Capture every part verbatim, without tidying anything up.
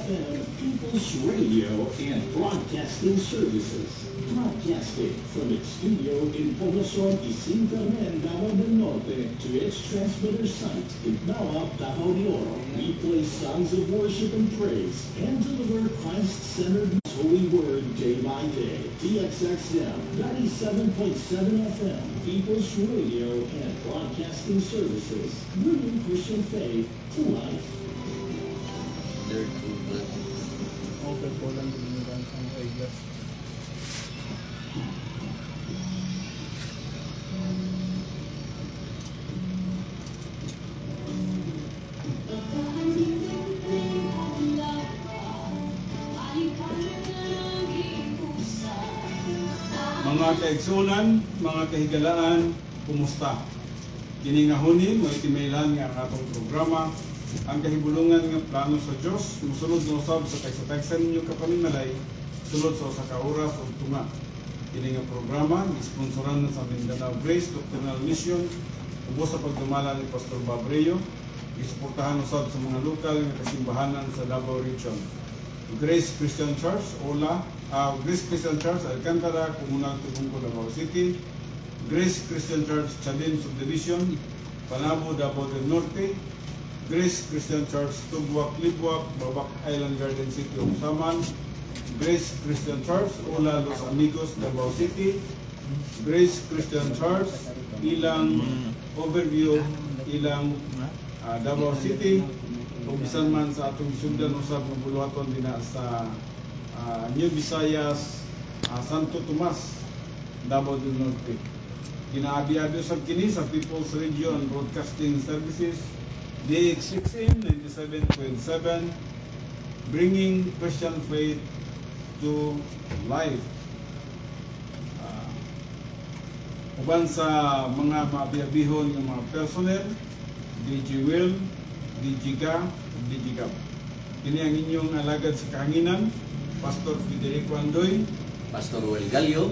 F M, People's Radio and Broadcasting Services. Broadcasting from its studio in Poblacion, Isintermen, Davao del Norte, to its transmitter site in Nawa, Davao de Oro. We play songs of worship and praise and deliver Christ-centered Holy Word day by day. T X X M ninety-seven point seven F M, People's Radio and Broadcasting Services, bringing Christian faith to life. Okay po lang din yung ang reglas. Mga kaigsunan, mga kahigalaan, kumusta? Kini nga huni, mo itimailan nga ang atong programa, ang kahibulungan nga plano sa Diyos, musunod na usab sa kagsatagsan ninyo kapaninalay, sulod sa usa ka oras o tunga. Kini nga programa, isponsoran sa Mindanao Grace Doctrinal Mission, ubos sa pagdumala ni Pastor Bob Reo, isuportahan usab sa mga lokal nga kasimbahanan sa Davao Region. Grace Christian Church, Ola, uh, Grace Christian Church, Alcantara, Comunal Tubungko, Davao City, Grace Christian Church, Chalin Subdivision, Panabo, Davao del Norte, Grace Christian Church, Tugwak, Libwak, Babak Island Garden City of Saman, Grace Christian Church, Ola, Los Amigos, Davao City, Grace Christian Church, Ilang Overview, Ilang uh, Davao City, kung bisan man sa atong sundan usab ng buluhaton din sa uh, New Visayas, uh, Santo Tomas, Davao del Norte. Kinaabi-abi usab kini sa People's Radio and Broadcasting Services, D X six M ninety-seven point seven, bringing Christian faith to life. Uh, uban sa mga maabiyabihon ng mga personnel, D J Will, D J Ga, D J Gab. Kini ang inyong alagad sa kahanginan, Pastor Federico Andoy, Pastor Will Gallo.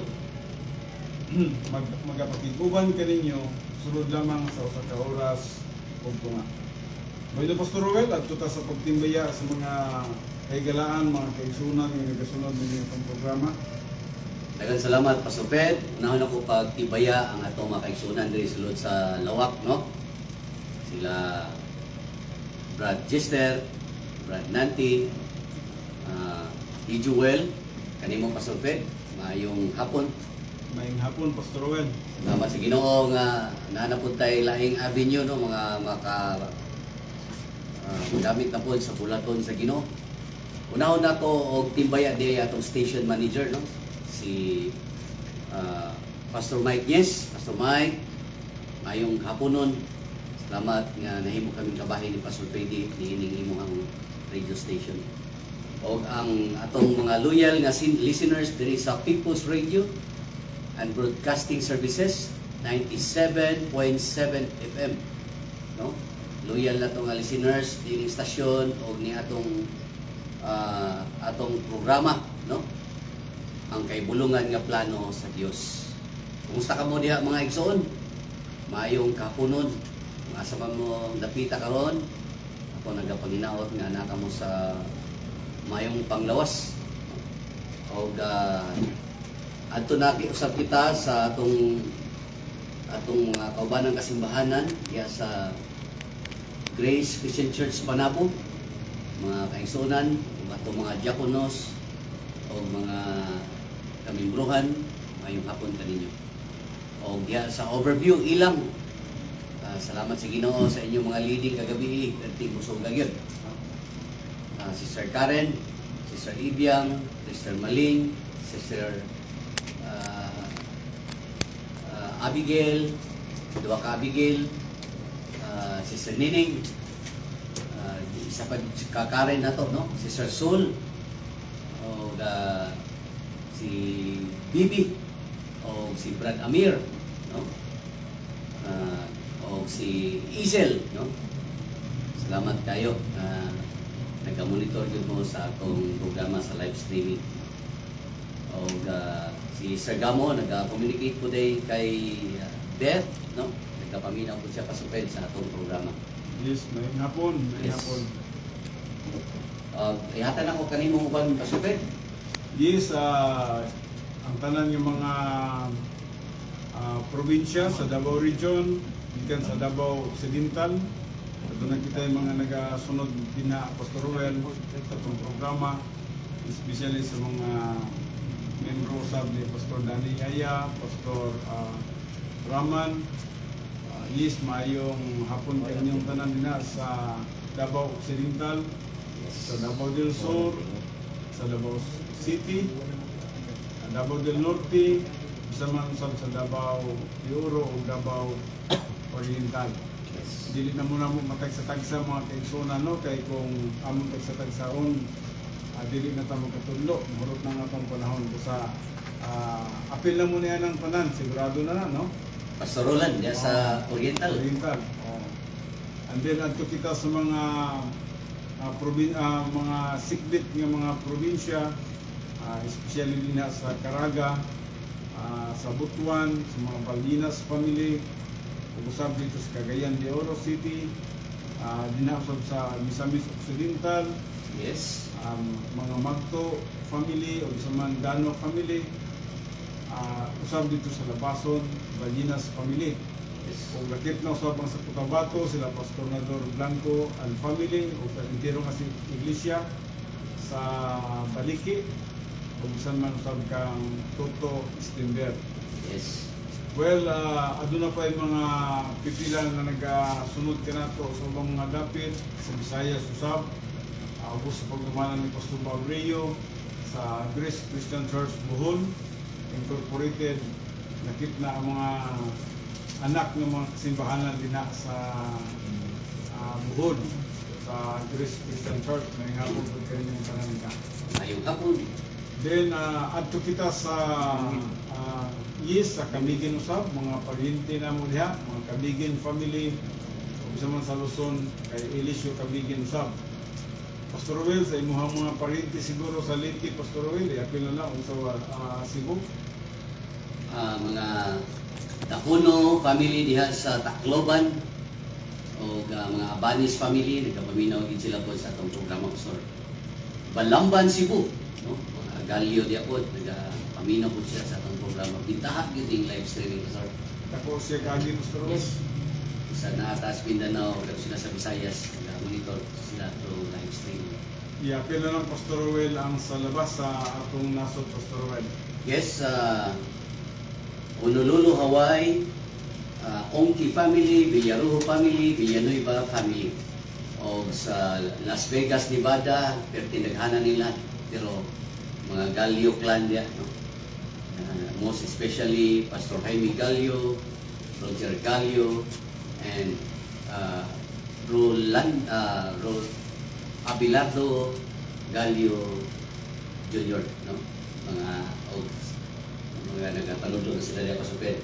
Mag magapakiguban kaninyo sulod lamang sa usa ka oras ug tunga. Maydo Pastor Roel at tuta sa pagtimbaya sa mga kaigalaan, mga kaigsunan nga nagasunod ninyo itong programa. Daghang salamat Pastor Fed. Unahon ako pagtibaya ang atong mga kaigsunan diri sulod sa Lawak, no? Sila Brad Jester, Brad Nanti, uh, Ijuel, kanimo Pastor Fed, maayong hapon. Maayong hapon Pastor Roel. Salamat sa Ginoo nga naanapod tayo laing avenue, no, mga maka uh, gamit na po sa bulaton sa Ginoo. Unahon na ko og timbaya di atong station manager, no, si uh, Pastor Mike. Yes, Pastor Mike, maayong haponon. Salamat nga nahimo kaming kabahin ni Pastor Freddy niining imong radio station. O ang atong mga loyal nga listeners diri sa People's Radio and Broadcasting Services ninety-seven point seven F M, no? Loyal na tong listeners diri stasyon og ni atong uh, atong programa, no? Ang kaibulungan nga plano sa Dios. Kumusta ka mo diha mga igsoon? Maayong kapunon. Asa pa mo dapita karon? Ako nagapanginaot nga naka mo sa mayong panglawas. O uh, adto na usab kita sa atong atong mga uh, kaubanang kasimbahanan diya sa Grace Christian Church Panabo, mga kaigsunan, atong mga diakonos o mga kamimbruhan, mayong hapon kaninyo. O diya sa overview ilang. Uh, salamat sa Ginoo sa inyong mga leading kagabi at tingusog gyud. Uh, Sister Karen, Sister Ibiang, Sister Maling, Sister uh, uh, Abigail, duha ka Abigail, uh, Sister Nining, uh, isa pa ka Karen na to, no? Sister Sol, o uh, si Bibi, o si Brad Amir, no? Uh, o si Isel, no? Salamat kayo na uh, nagka-monitor yun mo sa akong programa sa live streaming. O uh, si Sir Gamo nagka-communicate po day kay uh, Beth, no? Nagka-paminaw po siya pasuped sa atong programa. Yes, may hapon, may Yes. hapon. Uh, ihatan ako kanimong uban pasupet. Yes, uh, ang tanan yung mga uh, probinsya sa Davao Region, ikan sa Davao Occidental. Ito na kita yung mga nagasunod din na Pastor Ruel sa itong programa, especially sa mga membro sab ni Pastor Danny Aya, Pastor uh, Raman. Uh, yes, mayong hapon kanyang tanan din na sa Davao Occidental, sa Davao del Sur, sa Davao City, Davao del Norte, isa man sa Davao Euro o Davao Oriental. Dili na muna mo matagsa-tagsa mga kaigsoon no, kay kung among tagsa-tagsaon, uh, dili na tamo katudlo, mahurot na nga itong panahon ko sa uh, apil na muna yan ang tanan, sigurado na na, no? Pastor Roland, diya sa Oriental. Oriental. Oh. And then adto kita sa mga uh, probin uh, mga sikbit nga mga probinsya, uh, especially din na sa Caraga, uh, sa Butuan, sa mga Baldinas family, usab dito sa Cagayan de Oro City, uh, dinasab sa Misamis Occidental, Yes. um, mga Magto family o sa Mandano family, uh, usab dito sa Labason, Baldinas family. Yes. O lakip na usabang sa Cotabato, sila Pastor Nador Blanco and family, o entero nga si Iglesia sa Baliki, o saan man usab kang Toto Stimber. Yes. Well, uh, aduna pa yung mga pipilan na nagasunod ka na to sa mga dapit sa Visayas usab. Uh, ubos sa pagdumanan ni Pastor Baureo sa Grace Christian Church Bohol Incorporated. Nakit na ang mga anak ng mga kasimbahanan din na sa uh, Bohol sa Grace Christian Church na ingapon po kayo ng pananita. Ayong hapon. Then, uh, adto kita sa uh, yes, sa Kamigin usab, mga paryente na mo diha, mga Kamigin family, isa man sa Luzon, kay Elisio Kamigin usab. Pastor Ruel, sa imuhang mga paryente siguro sa Liti, Pastor Ruel, i-apil na lang sa uh, Cebu. Uh, mga Takuno family diha sa Tacloban, o uh, mga Abanis family, nagkapaminaw din sila po sa itong programa, Pastor. Balamban, Cebu, no? Mga Galio diha po, nagkapaminaw po siya sa itong programa. Bintahak yun yung live streaming, Pastor. Tapos siya kagi, Pastor Ruel. Sa Nataas, Mindanao, o sila sa Visayas, nag-monitor sila through live streaming. I-apil na lang, Pastor Ruel, ang sa labas sa atong nasod, Pastor Ruel. Yes, uh, Honolulu, Hawaii, uh, Ongki family, Villarujo family, Villanueva family. O sa Las Vegas, Nevada, pero tinaghanan nila, pero mga Galio clan diya, no? Uh, most especially Pastor Jaime Galio, Roger Galio, and uh, Roland, uh, Ro Abelardo Galio Junior, no? Mga o, mga nagkapanulo na sila diya pasupet.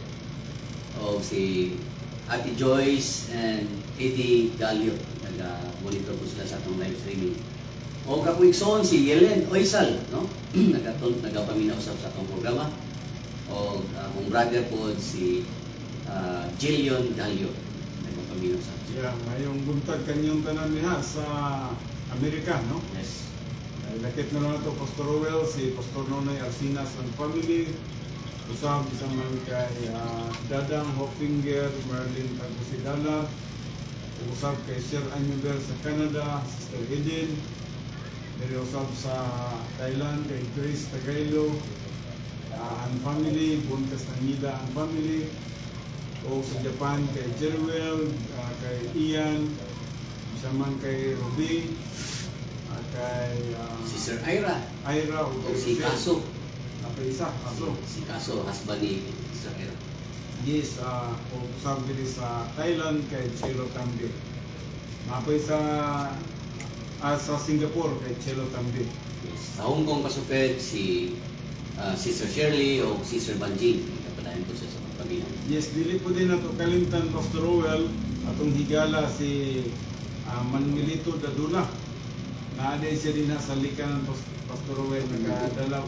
O si Ate Joyce and Eddie Galio, nag-monitor po sila sa atong live streaming. O kapuigsoon si Yelen Oisal, no? Nagaton, nagapaminaw sa atong programa. O akong brother po si uh, Jillion Galio, nagapaminaw sa atong. Yeah, mayong buntag kanyang tanan niya sa Amerika, no? Yes. Lakit na lang ito, Pastor Rowell, si Pastor Nonoy Alcinas and family. Usab, isang man kay uh, Dadang Hopfinger, Merlin Tagusidala. Usab kay Sir Anyuber sa Canada, Sister Eden. Dari usab sa Thailand, kay Grace Tagailo uh, and family, Buntas Nangida and family. O sa Japan, kay Jerwell, uh, kay Ian, isa man kay Ruby, uh, kay uh, Si Sir Ira, Ira, o o kay si Rosel. Kaso. Apa isa, Kaso. Si Kaso, husband ni Sir Ira. Yes, uh, o usab diri sa Thailand kay Chelo Tambi. Mapay sa uh, sa Singapore kay Chelo Tambi. Yes. Sa Hong Kong pasupet, si uh, Sister Shirley o Sister Banjing. Kapadayan po siya sa mga pamilya. Yes, dili po din nato kalimtan, Pastor Rowell, atong higala si uh, Manmilito Dadula. Naaday siya din sa likan, Pastor Rowell, nagadala,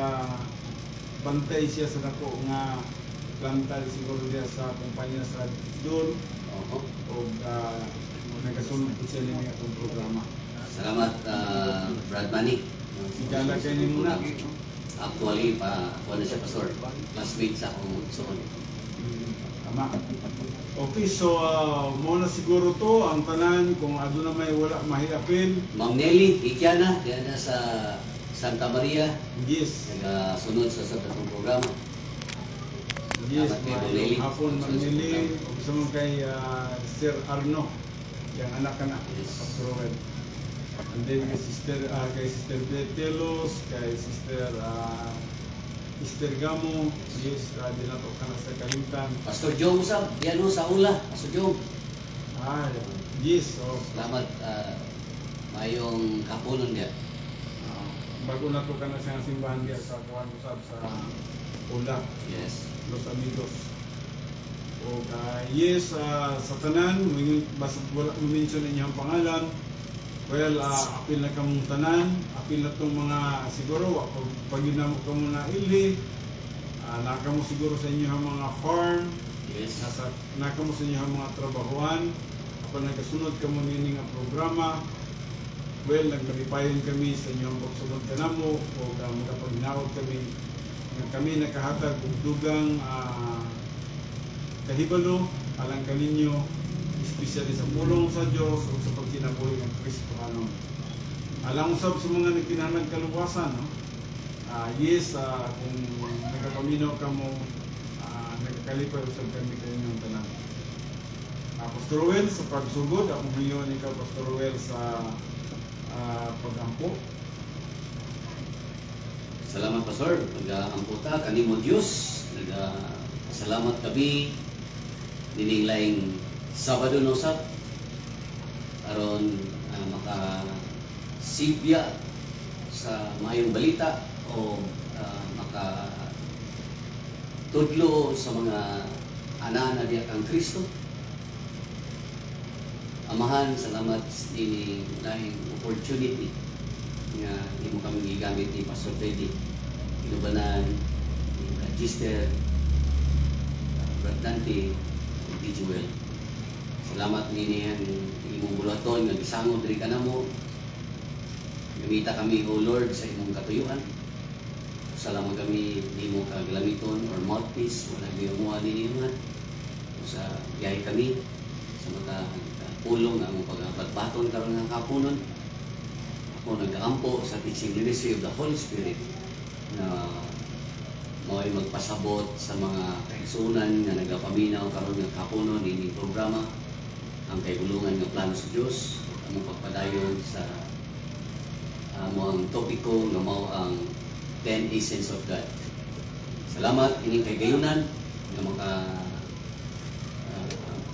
nagabantay siya sa dako nga plantal siguro diya sa kumpanya sa doon. Oo. O uh, nagasunod po siya niya itong programa. Salamat, uh, Brad Manny. Sigala kayo ni muna. Actually, pa, ako na siya, Pastor. Classmate sa akong suon. Tama. Okay, so uh, muna siguro to ang tanan kung ano na may wala mahirapin. Ma'am Nelly, ikya na. Diyan na sa Santa Maria. Yes. Nagasunod sa sa tatong programa. Yes, Dapat kayo, may Lily. hapon Manili. Gusto mo kay uh, Sir Arno. Yung anak ka na. Yes. Pastor Rowell. And then kay Sister, uh, kay Sister Telos, kay Sister uh, Sister Gamo. Yes, uh, dinato ka na sa Kalimtan. Pastor Jong, usap. Yan o, sa ula. Pastor Jong. Ah, yes. So, Salamat. Uh, mayong kapunon niya. uh, bago na to ka na sa simbahan diya sa kuwan usap sa Ula. Yes. Los Amigos. O uh, yes, uh, sa tanan, basta wala mo mention ninyo ang pangalan. Well, uh, apil na kamong tanan, apil na itong mga siguro, pag, pag ginamot ka mo na ili, uh, naka mo siguro sa inyo ang mga farm, Yes. nasa, naka mo sa inyo ang mga trabahoan, kapag nagkasunod ka mo nini nga programa, well, nagkalipayon kami sa inyo ang pagsunod ka na mo, o uh, magkapaginaot kami, nga kami nakahatag og dugang uh, kahibalo alang kaninyo, especially sa pulong sa Dios o sa pagkinabuhi ng Kristo ano. Alang usab sa mga nagkinahanglan kaluwasan, no? Uh, yes, uh, kung nagkapaminaw ka mo, uh, nagkakalipay usab kami kaninyong tanan. Uh, Pastor Rowell, sa pagsugod, ako ngayon ikaw, Pastor Rowell, sa uh, pag-ampo. Salamat, Pastor. Pag-amputa, kanimo Diyos. Nag-salamat kami. Nining laing Sabado no sab. Aron uh, maka-sibya sa mayong balita o uh, maka tudlo sa mga ana na diya kang Kristo. Amahan, salamat ini laing opportunity nga di mo kami gigamit ni Pastor Freddy, Inubanan, ni Register, Brad Dante, ni Joel. Salamat nini ang imong bulaton nga gisangod diri kanamo. Gamita kami o Lord sa imong katuyuan. Salamat kami nimo kag lamiton or mouthpiece wala giumuha nini man. Sa biyahe kami sa mata pulong ang pagbatbaton karon nga kapunon. Ako nagkakampo sa teaching ministry of the Holy Spirit na mao'y magpasabot sa mga kaigsunan nga nagapaminaw karon nga kapunon nini programa ang kaibulungan ng plano sa Diyos, ang pagpadayon sa uh, mo ang topiko nga mao ang ten Essence of God. Salamat ining kay gayunan nga maka uh,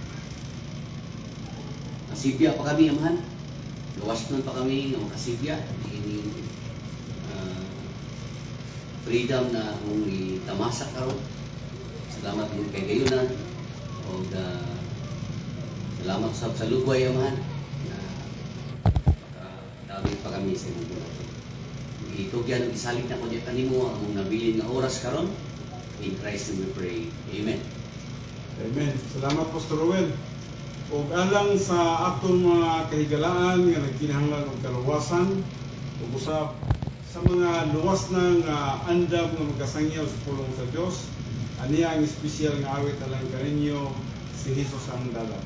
kasibya pa kami amahan. Gawas nun pa kami nga makasibya ining uh, freedom na mong itamasa karon. Salamat ining kay gayunan o uh, salamat sa sa lugway amahan na uh, dami pa kami sa imong bulan. Itugyan og isalig na ko diya kanimo ang nabilin nga oras karon. In Christ we pray. Amen. Amen. Salamat, Pastor Rowell. O alang sa atong mga kahigalaan nga nagkinahanglan og kaluwasan ug usab sa mga luwas ng uh, andam nga magkasangyaw sa pulong sa Dios, aniya ang espesyal nga awit alang kaninyo si Jesus ang dalan.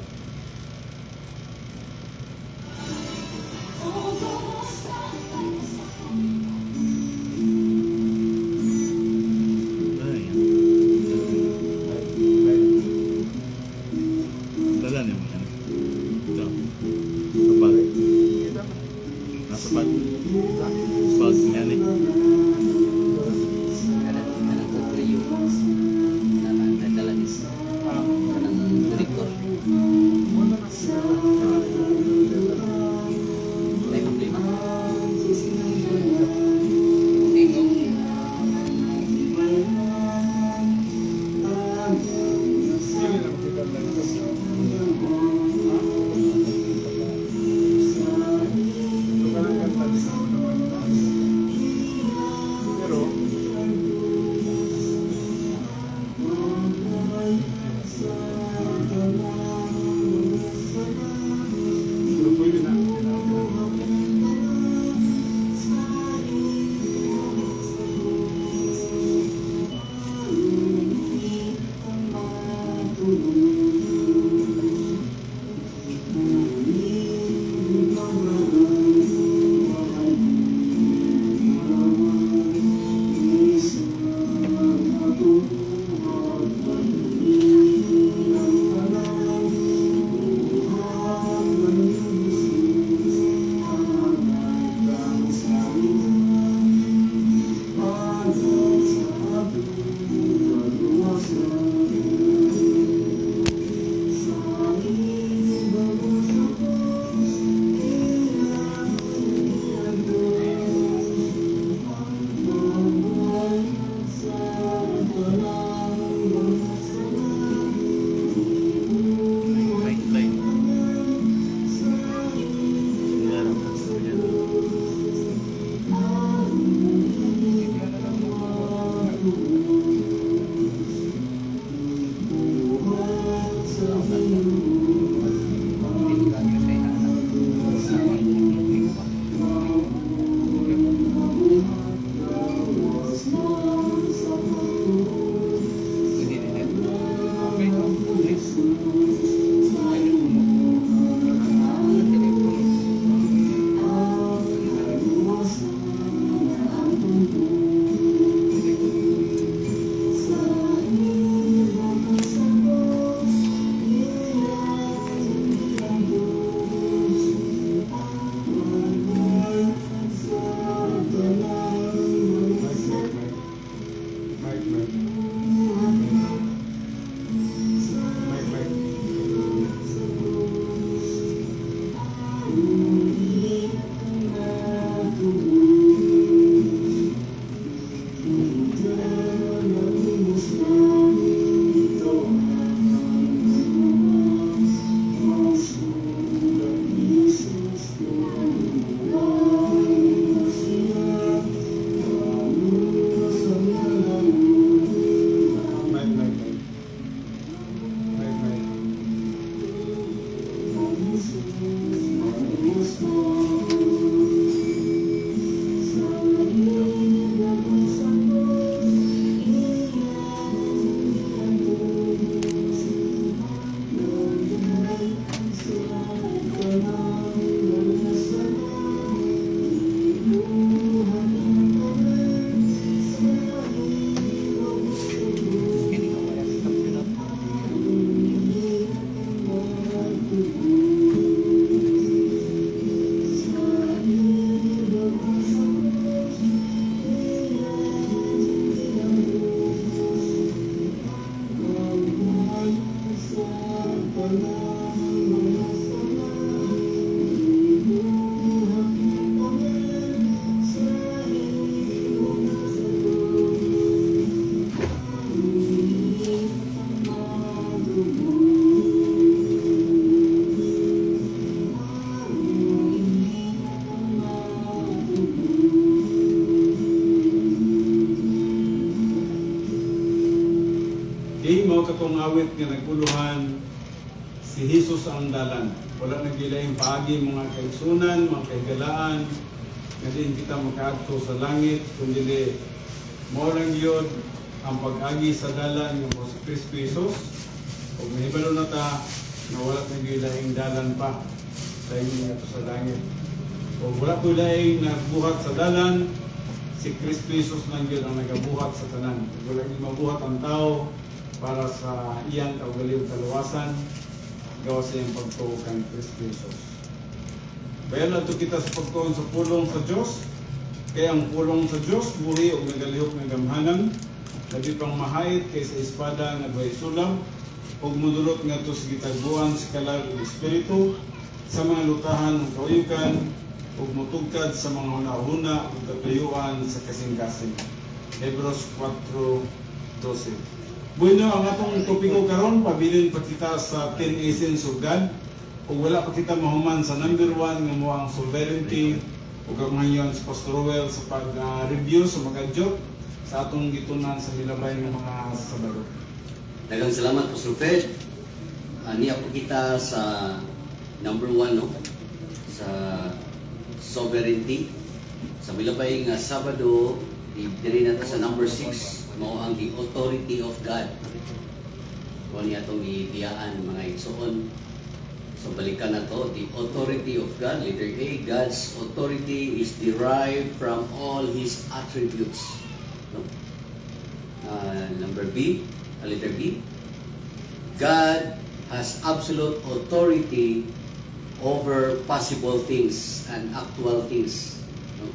atong awit nga naguluhan, si Jesus ang dalan. Wala nagilaing paagi mga kaigsunan, mga kahigalaan, nga din kita makaadto sa langit, kundi mo lang yun ang pag-agi sa dalan ng si Kristo Jesus. O mahibalo na ta na wala nagilaing dalan pa sa inyo ito sa langit. O wala ko laing nagbuhat sa dalan, si Kristo Jesus lang yun ang nagabuhat sa tanan. Wala nang mabuhat ang tao para sa iyang kaugaliyong kaluwasan, gawa sa iyang pagtuo kang Kristo Jesus. Bayan na ito kita sa pagtuon sa pulong sa Diyos. Kaya ang pulong sa Diyos, buhi o nagalihok ng gamhanan, lagi pang mahait kaysa espada nga buhay sulam, o mudulot nga ito sa gitagbuan sa kalag ng Espiritu, sa mga lutahan ng kawayukan, o mutugkad sa mga hunahuna o katayuan sa kasing-kasing. Hebrews four twelve. Bueno, ang atong topiko karon, pabilin pa kita sa ten essence of God. Kung wala pa kita mahuman sa number one nga mo ang sovereignty o kamangayon sa Pastor Roel sa pag-review sa mga joke sa atong gitunan sa milabay ng mga Sabado. Daghang salamat, Pastor Fred. Uh, niya po kita sa number one, no? Sa sovereignty. Sa milabay nga Sabado, diri na sa number six, mao ang the authority of God. Kung niya itong iiyaan mga igsoon. So balikan na to, the authority of God. Letter A, God's authority is derived from all His attributes. No? Uh, number B, uh, letter B, God has absolute authority over possible things and actual things. No?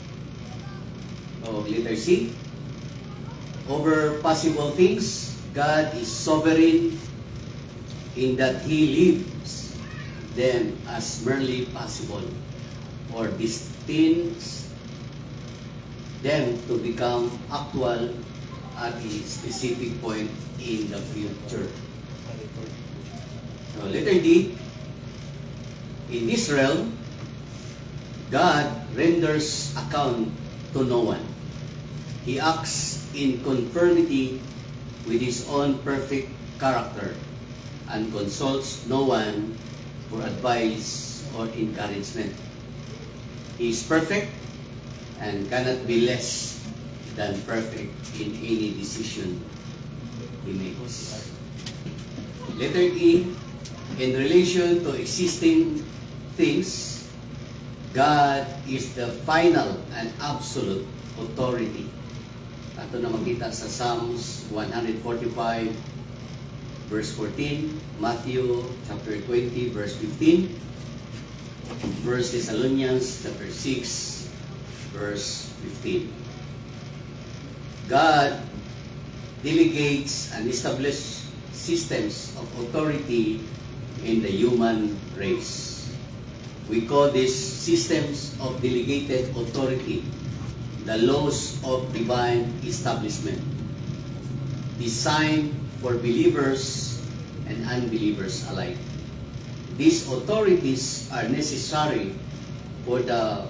Oh, letter C, over possible things, God is sovereign in that He lives them as merely possible or destines them to become actual at a specific point in the future. So letter D, in this realm, God renders account to no one. He acts in conformity with His own perfect character and consults no one for advice or encouragement. He is perfect and cannot be less than perfect in any decision He makes. Letter E, in relation to existing things, God is the final and absolute authority. Ito na makita sa Psalms one forty-five, verse fourteen, Matthew chapter twenty, verse fifteen, First Thessalonians chapter six, verse fifteen. God delegates and establishes systems of authority in the human race. We call these systems of delegated authority the laws of divine establishment, designed for believers and unbelievers alike. These authorities are necessary for the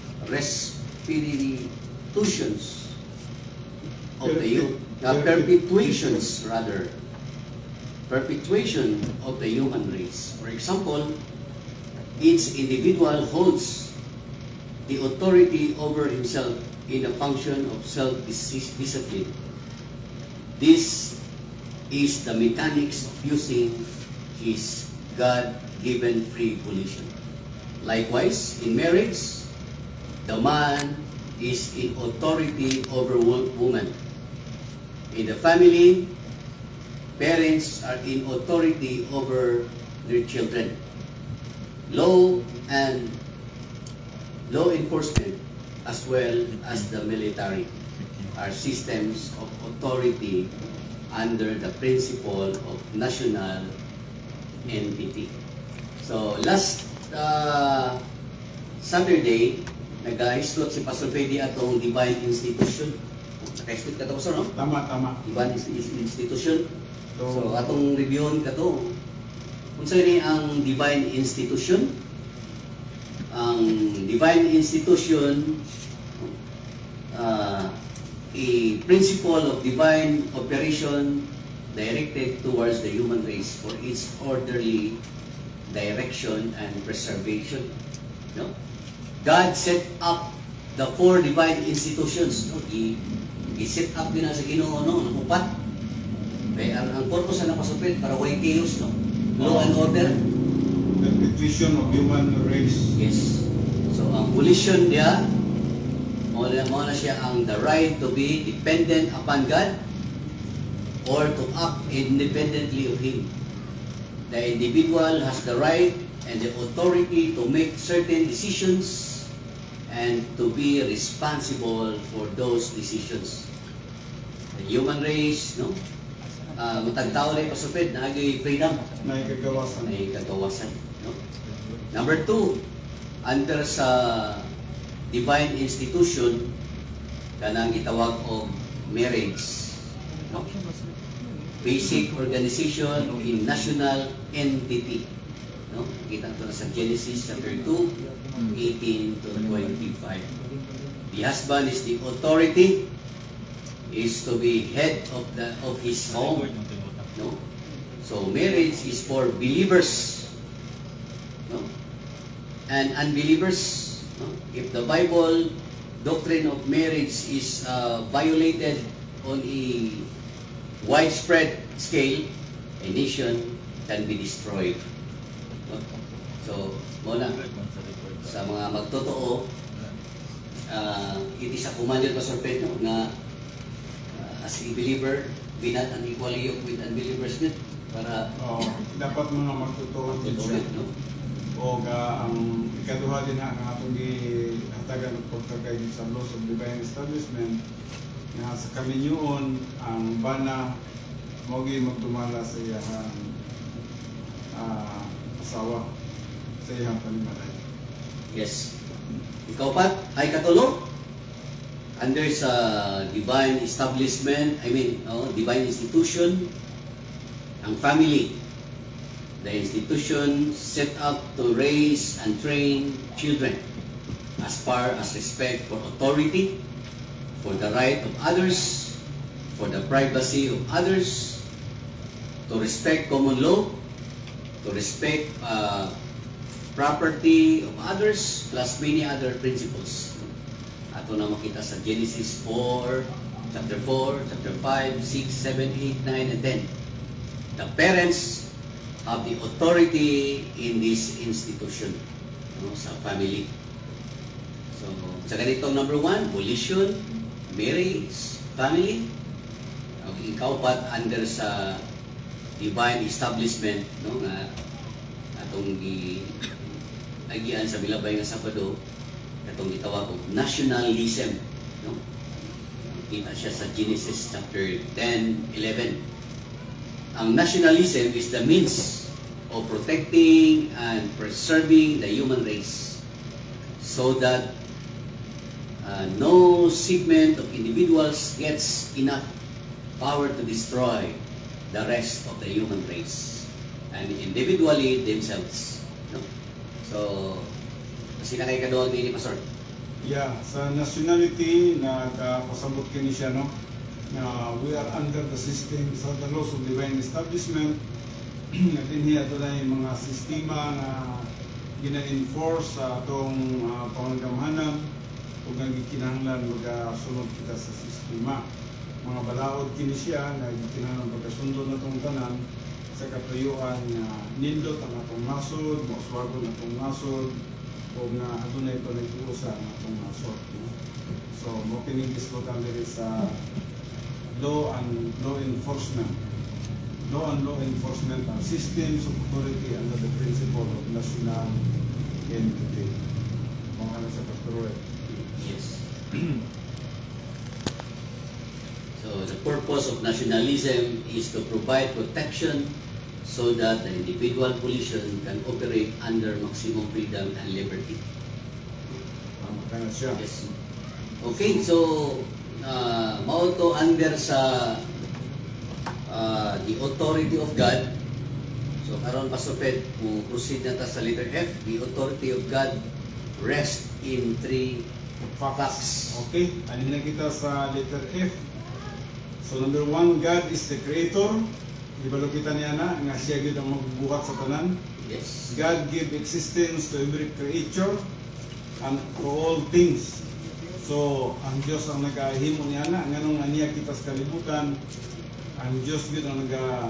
restitutions of the youth, uh, perpetuations rather, perpetuation of the human race. For example, each individual holds the authority over himself in the function of self-discipline. This is the mechanics of using his God-given free volition. Likewise, in marriage, the man is in authority over woman. In the family, parents are in authority over their children. Law and law enforcement, as well as the military, are systems of authority under the principle of national entity. So last uh, Saturday, nag-explore si Pastor Freddy atong divine institution. Naka-explore ka to, sir, no? Tama, tama. Divine institution. So, So atong reviewon ka to. Kung saan ni ang divine institution? Ang divine institution, uh, a principle of divine operation directed towards the human race for its orderly direction and preservation. No? God set up the four divine institutions. No? I, i-set up din na sa Ginoo, no? Ang upat. Kaya ang, ang purpose na napasupit para way chaos, no? Law and order. The perpetuation of human race. Yes. So ang volition niya, mo na mo na siya ang the right to be dependent upon God or to act independently of Him. The individual has the right and the authority to make certain decisions and to be responsible for those decisions. The human race, no? Uh, matag tao rin pasupid na agi freedom, Na ikagawasan. na kagawasan. No? Number two, under sa divine institution, kanang gitawag og marriage. No? Basic organization in national entity. No? Kita ito na sa Genesis chapter two, eighteen to twenty-five. The husband is the authority, is to be head of the of his home. No? So marriage is for believers, no? And unbelievers. No? If the Bible doctrine of marriage is uh, violated on a widespread scale, a nation can be destroyed. No? So, muna, sa mga magtotoo, uh, it is a commanded pa Sir Pedro na uh, as a believer, be not unequally yoked with unbelievers din para Oh, dapat mga magtutuwa din siya. ulit, no? O ga ang ikaduha din na ang atong gihatagan og pagkagay sa laws of divine establishment nga sa kaminyoon ang bana mo gi magdumala sa iyang ah, asawa sa iyang panimalay. Yes. Ikaw pa, ay katulo? Under sa divine establishment, I mean, oh, divine institution, ang family. The institution set up to raise and train children as far as respect for authority, for the right of others, for the privacy of others, to respect common law, to respect uh, property of others, plus many other principles. Ato na makita sa Genesis four, chapter four, chapter five, six, seven, eight, nine, and ten. The parents have the authority in this institution, no, sa family. So, sa ganitong number one, volition, marriage, family. Ang ikaw pat under sa divine establishment, no, nga atong gi agian sa milabay nga Sabado, atong gitawag og nationalism, no. Kita siya sa Genesis chapter ten, eleven. Ang nationalism is the means of protecting and preserving the human race so that uh, no segment of individuals gets enough power to destroy the rest of the human race and individually themselves. No? So, kasi na kayo kaduwag din ni Pastor. Yeah, sa nationality na kapasabot kini siya, no? Uh, we are under the system sa the laws of divine establishment. Dinhi ato na yung mga sistema na gina-enforce sa atong uh, pangagamhanan o nagkinahanglan magasunod kita sa sistema. Mga balaod kini siya na gikinahanglan pagkasundo na itong tanan sa katuyuan na nindot ang atong nasod, mauswago na itong nasod o na ato na ito nagtuusa ang atong nasod. No? So, mo pinigdiskutan diri sa law and law enforcement. Law and law enforcement are systems of authority under the principle of national entity. Mga ano sa Pastor Roy? Yes. So the purpose of nationalism is to provide protection so that the individual volition can operate under maximum freedom and liberty. Ang kana siya. Yes. Okay, so uh, mao to under sa uh, the authority of God. So karon Pastor Ped, kung proceed na ta sa letter F, the authority of God rests in three facts. Okay, alin na kita sa letter F. So number one, God is the creator. Ibalo kita niya na, nga siya gid ang magbuhat sa tanan. Yes. God give existence to every creature and to all things. So, ang Diyos ang nag-ahimo niya na, nganong aniya kita sa kalibutan, ang Diyos gid ang nag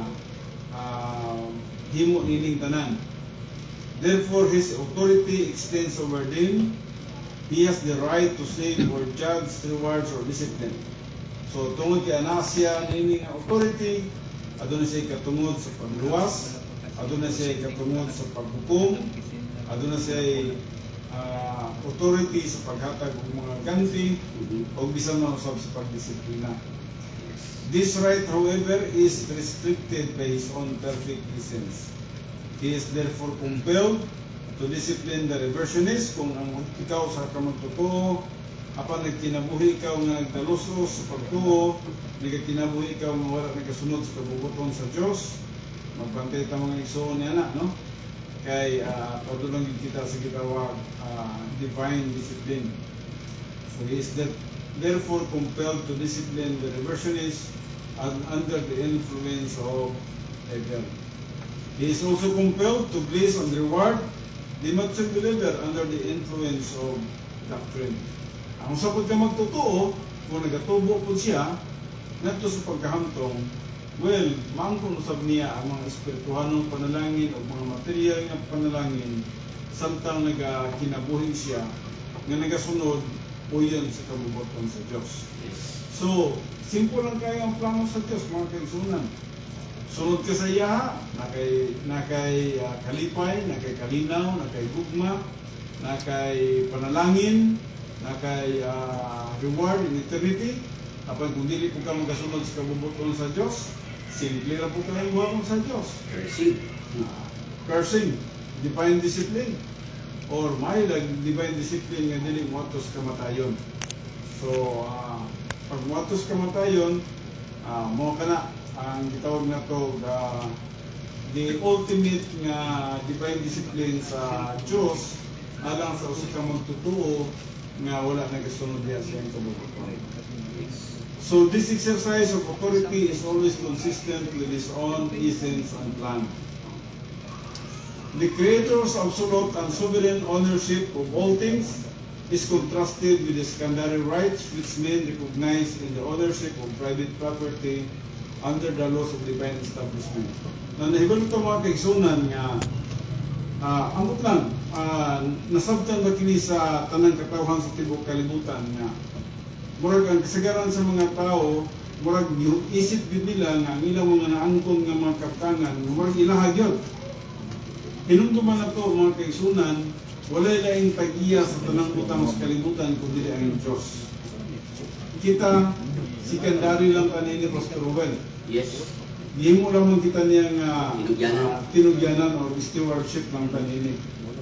uh, himo nining tanan. Therefore, His authority extends over them. He has the right to save or judge, rewards, or discipline. So, tungod kay ana siya nining authority, aduna siya katungod sa pagluwas, aduna siya katungod sa paghukom, aduna siya uh, authority sa paghatag og mga ganti, o bisan man usab sa pagdisiplina. This right, however, is restricted by His own perfect essence. He is therefore compelled to discipline the reversionist kung ang ikaw sa kamagtotoo, apan nagkinabuhi ikaw nga nagdalusos sa pagtuo, nagkinabuhi ikaw nga wala nagasunod sa kabubuton sa Diyos, magbantay ta mga igsoon niya na, no? Kay uh, padulong kita sa gitawag uh, divine discipline. So he is that, therefore compelled to discipline the reversionist and under the influence of evil. He is also compelled to bless and reward the mature believer under the influence of doctrine. Ang usapod ka magtotoo, kung nagatubo po siya, nato sa pagkahamtong, well, maangkong usab niya ang mga espirituhanong panalangin o mga material nga panalangin samtang nagakinabuhin siya nga nagasunod o yun sa kabubuton sa Diyos. So, simple lang kayo ang plano sa Diyos, mga kaigsunan. Sunod ka sa iya, nakay, nakay uh, kalipay, nakay kalinaw, nakay gugma, nakay panalangin, nakay uh, reward in eternity. Apan kung dili po ka magasunod sa kabubuton sa Diyos, simple lang po kayong buhaton sa Diyos. Cursing. Uh, cursing, divine discipline. Or may like, divine discipline nga dili muatos kamatayon. So, uh, pag muatos kamatayon, uh, mo ka na, ang gitawag na to uh, the ultimate nga divine discipline sa Diyos alang sa usa ka magtutuo nga wala nagasunod diha sa iyang kabubuton. So this exercise of authority is always consistent with His own essence and plan. The Creator's absolute and sovereign ownership of all things is contrasted with the secondary rights which men recognize in the ownership of private property under the laws of divine establishment. Na nahibalo ito mga kaigsunan nga uh, amot lang, uh, nasabtan ba kini sa tanang katawhan sa tibok kalibutan nga murag ang kasagaran sa mga tao, murag isip nila nga ang ilang mga naangkon nga mga kaptangan, murag ilahag yun. Hinumduman na ito mga kaigsunan, wala laing tag-iya sa tanang utang sa kalibutan kundi ang Diyos. Kita, secondary lang kanini Pastor Ruel. Yes. Di mo lang kita niyang uh, tinugyanan. Uh, tinugyanan or stewardship ng kanini.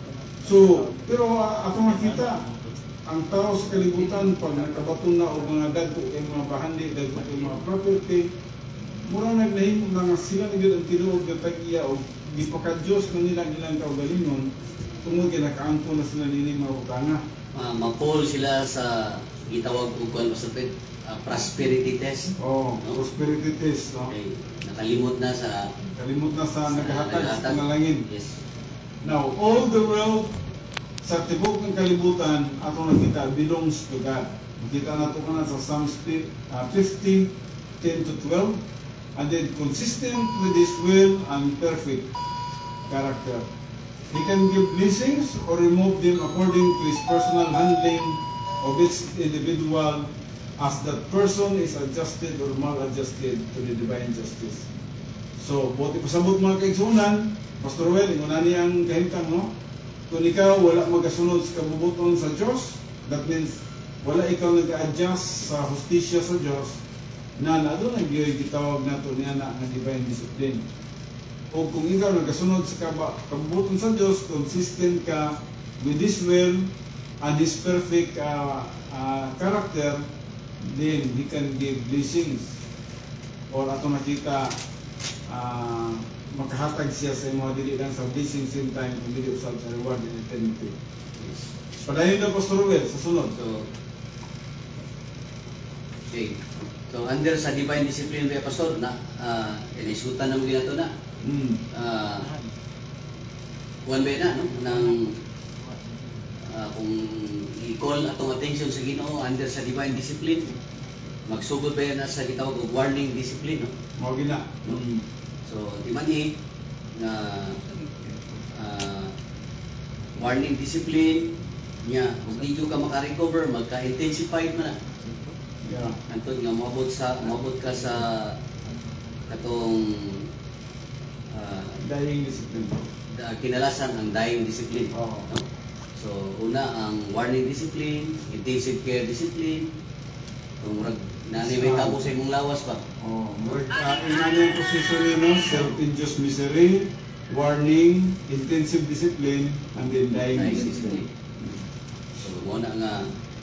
So, pero uh, ako makita, ang tao sa kalibutan, pag nakabaton na o mga dagko, yung mga bahandi, dagko yung mga property, mura nagnahimo na nga sila na ang tinuod na tag-iya o di pa ka-Diyos na nila nilang kaugalingon, tungod kinakaangko na sila nini mga utanga. Uh, Ma-fall sila sa itawag ko kung sa uh, prosperity test. Oh, no? Prosperity test, no? Okay. Nakalimot na sa Kalimot na sa, sa naghahatag sa panalangin. Yes. Now, all the world sa tibok ng kalibutan, atong nakita, belongs to God. Nakita na ito ka na sa Psalms fifteen, ten to twelve. And then, consistent with His will and perfect character. He can give blessings or remove them according to His personal handling of each individual as that person is adjusted or maladjusted to the divine justice. So, buti pasabot mga kaigsunan, Pastor Well, inuna niyang kahintang, no? Kung ikaw wala magasunod sa kabubuton sa Diyos, that means wala ikaw nag-adjust sa hustisya sa Diyos, na na doon nag-iyoy gitawag nato niya na ang divine discipline. O kung ikaw nagasunod sa kabubuton sa Diyos, consistent ka with His will and His perfect uh, uh, character, then He can give blessings. Or ato nakita, uh, makahatag siya sa mga dili lang sa blessing same time kung dili usab sa reward in eternity. Padayon na Pastor Ruel sa sunod. So, okay. So under sa divine discipline kay pastor na uh, inisutan na mo ginato na. Mm. Uh, one way na no nang uh, kung i-call atong attention sa Ginoo under sa divine discipline, magsugod ba yan na sa gitawag og warning discipline no. Mao gina. No? Mm. So di man ni na uh, warning discipline niya kung di ka maka-recover magka-intensified man na. Yeah. Antod nga moabot sa moabot ka sa katong uh, Dying discipline. da, kinalasan ang dying discipline. Oo. No? So una ang warning discipline, intensive care discipline. Kung murag nanay may tabo sa imong lawas pa. Oh, murag uh, inanay position yun, no? Self-induced misery, warning, intensive discipline, and then dying Dying discipline. discipline. So mo na nga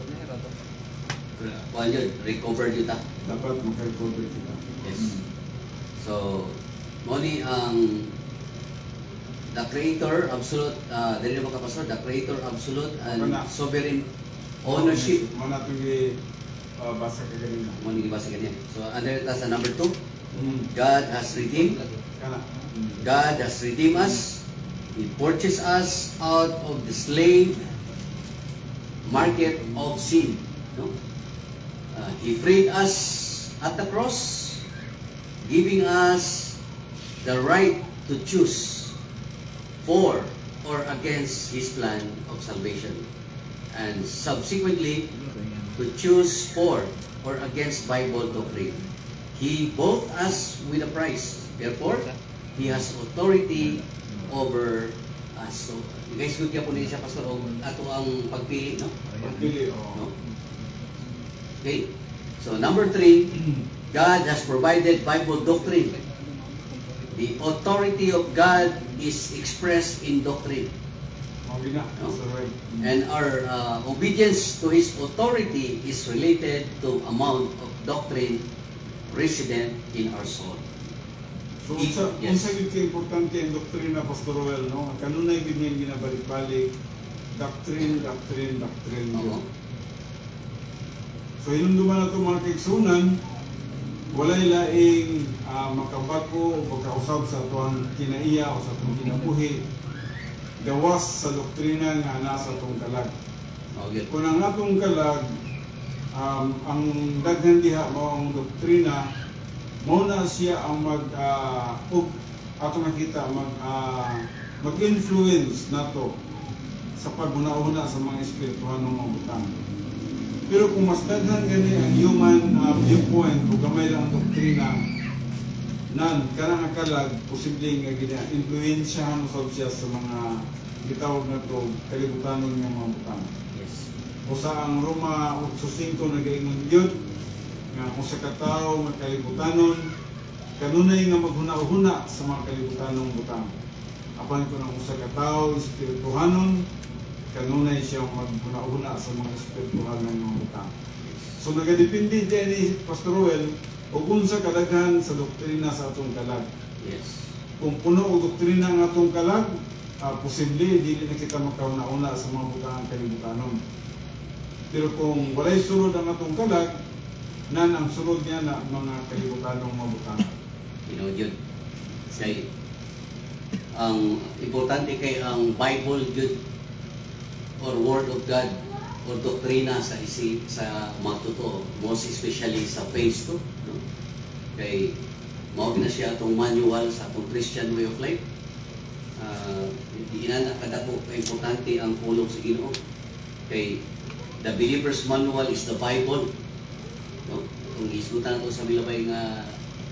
kuan yun, recover yun ta. Dapat maka-recover kita. Yes. So, mo ni ang the creator, absolute, uh, dali na makapastor, the creator, absolute, and Wala. sovereign ownership. Mo na itong uh, basa ka ganina. Mo ni gibasa ganyan. So, under ta sa number two, Mm. God has redeemed. Kana. Mm. God has redeemed us. He purchased us out of the slave market of sin. No? Uh, he freed us at the cross, giving us the right to choose for or against His plan of salvation, and subsequently to choose for or against Bible doctrine. He bought us with a price. Therefore, He has authority over us. So, guys, good ka po niya siya, Pastor, o ato ang pagpili, no? Pagpili, oh. No? Okay. So, number three, God has provided Bible doctrine. The authority of God is expressed in doctrine. Mao gina. No? That's right. Mm. And our uh, obedience to His authority is related to amount of doctrine resident in our soul. So, unsa Yes. unsa gyud ka importante ang doktrina pastoral, no? Kanunay gyud niya ginabalik-balik. Doctrine, doctrine, doctrine. Oo. So, hinumduman na ito mga kaigsunan, walay laing uh, makabako o pagkausab sa atuang kinaiya o sa atong kinabuhi, gawas sa doktrina nga nasa atong kalag. Okay. Kung ang atong kalag, um, ang daghan diha mao ang doktrina, mao na siya ang mag uh, ug ato nakita mag uh, mag-influence nato sa paghuna-huna sa mga espirituhanong mga butang. Pero kung mas daghan gani ang human uh, viewpoint o gamay lang ang doktrina, nan karang akalag posibleng nga gina influensyahan usab siya sa mga gitawag na to kalibutanon nga mga butang. Yes. Usa ang Roma eight five nagaingon gyud nga usa ka tawo nga kalibutanon kanunay nga maghuna-huna sa mga kalibutanong butang. Apan kung ang usa ka tawo espirituhanon kanunay siyang maghuna-huna sa mga espirituhanong mga butang. So nagadepende din ni Pastor Ruel o unsa kadaghan sa doktrina sa atong kalag. Yes. Kung puno og doktrina ang atong kalag, uh, posible dili na kita makauna-una sa mga butang kalibutanon. Pero kung walay sulod ang atong kalag, nan ang sulod niya na mga kalibutanong mga butang. You know, yun. Say, ang importante kay ang Bible yun or Word of God or doktrina sa isip sa mga totoo, most especially sa phase two, no? Kay mao na siya atong manual sa atong Christian way of life. Uh, Inana kadako importante ang pulong sa Ginoo. Kay the believer's manual is the Bible. No? Kung isgutan ko sa milabay nga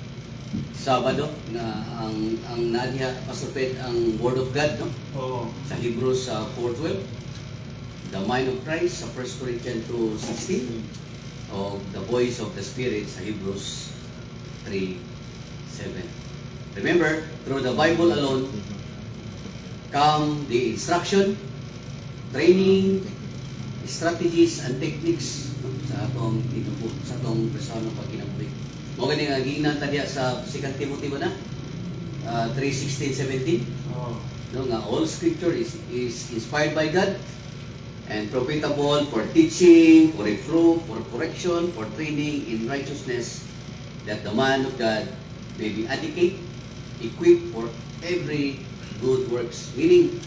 Sabado nga ang ang nadya Pastor Ped ang Word of God, no? Oo. Sa Hebrews uh, four twelve, the mind of Christ sa First Corinthians two sixteen, o the voice of the Spirit sa Hebrews three seven. Remember, through the Bible alone come the instruction, training, strategies and techniques, no? sa atong tinubo, sa atong personal pagkinabuhi. Mo gani nga giingnan ta diha sa Second Timothy mo na uh, three sixteen seventeen. Oo. No, nga all scripture is is inspired by God and profitable for teaching, for reproof, for correction, for training in righteousness, that the man of God may be adequate, equipped for every good works. Meaning,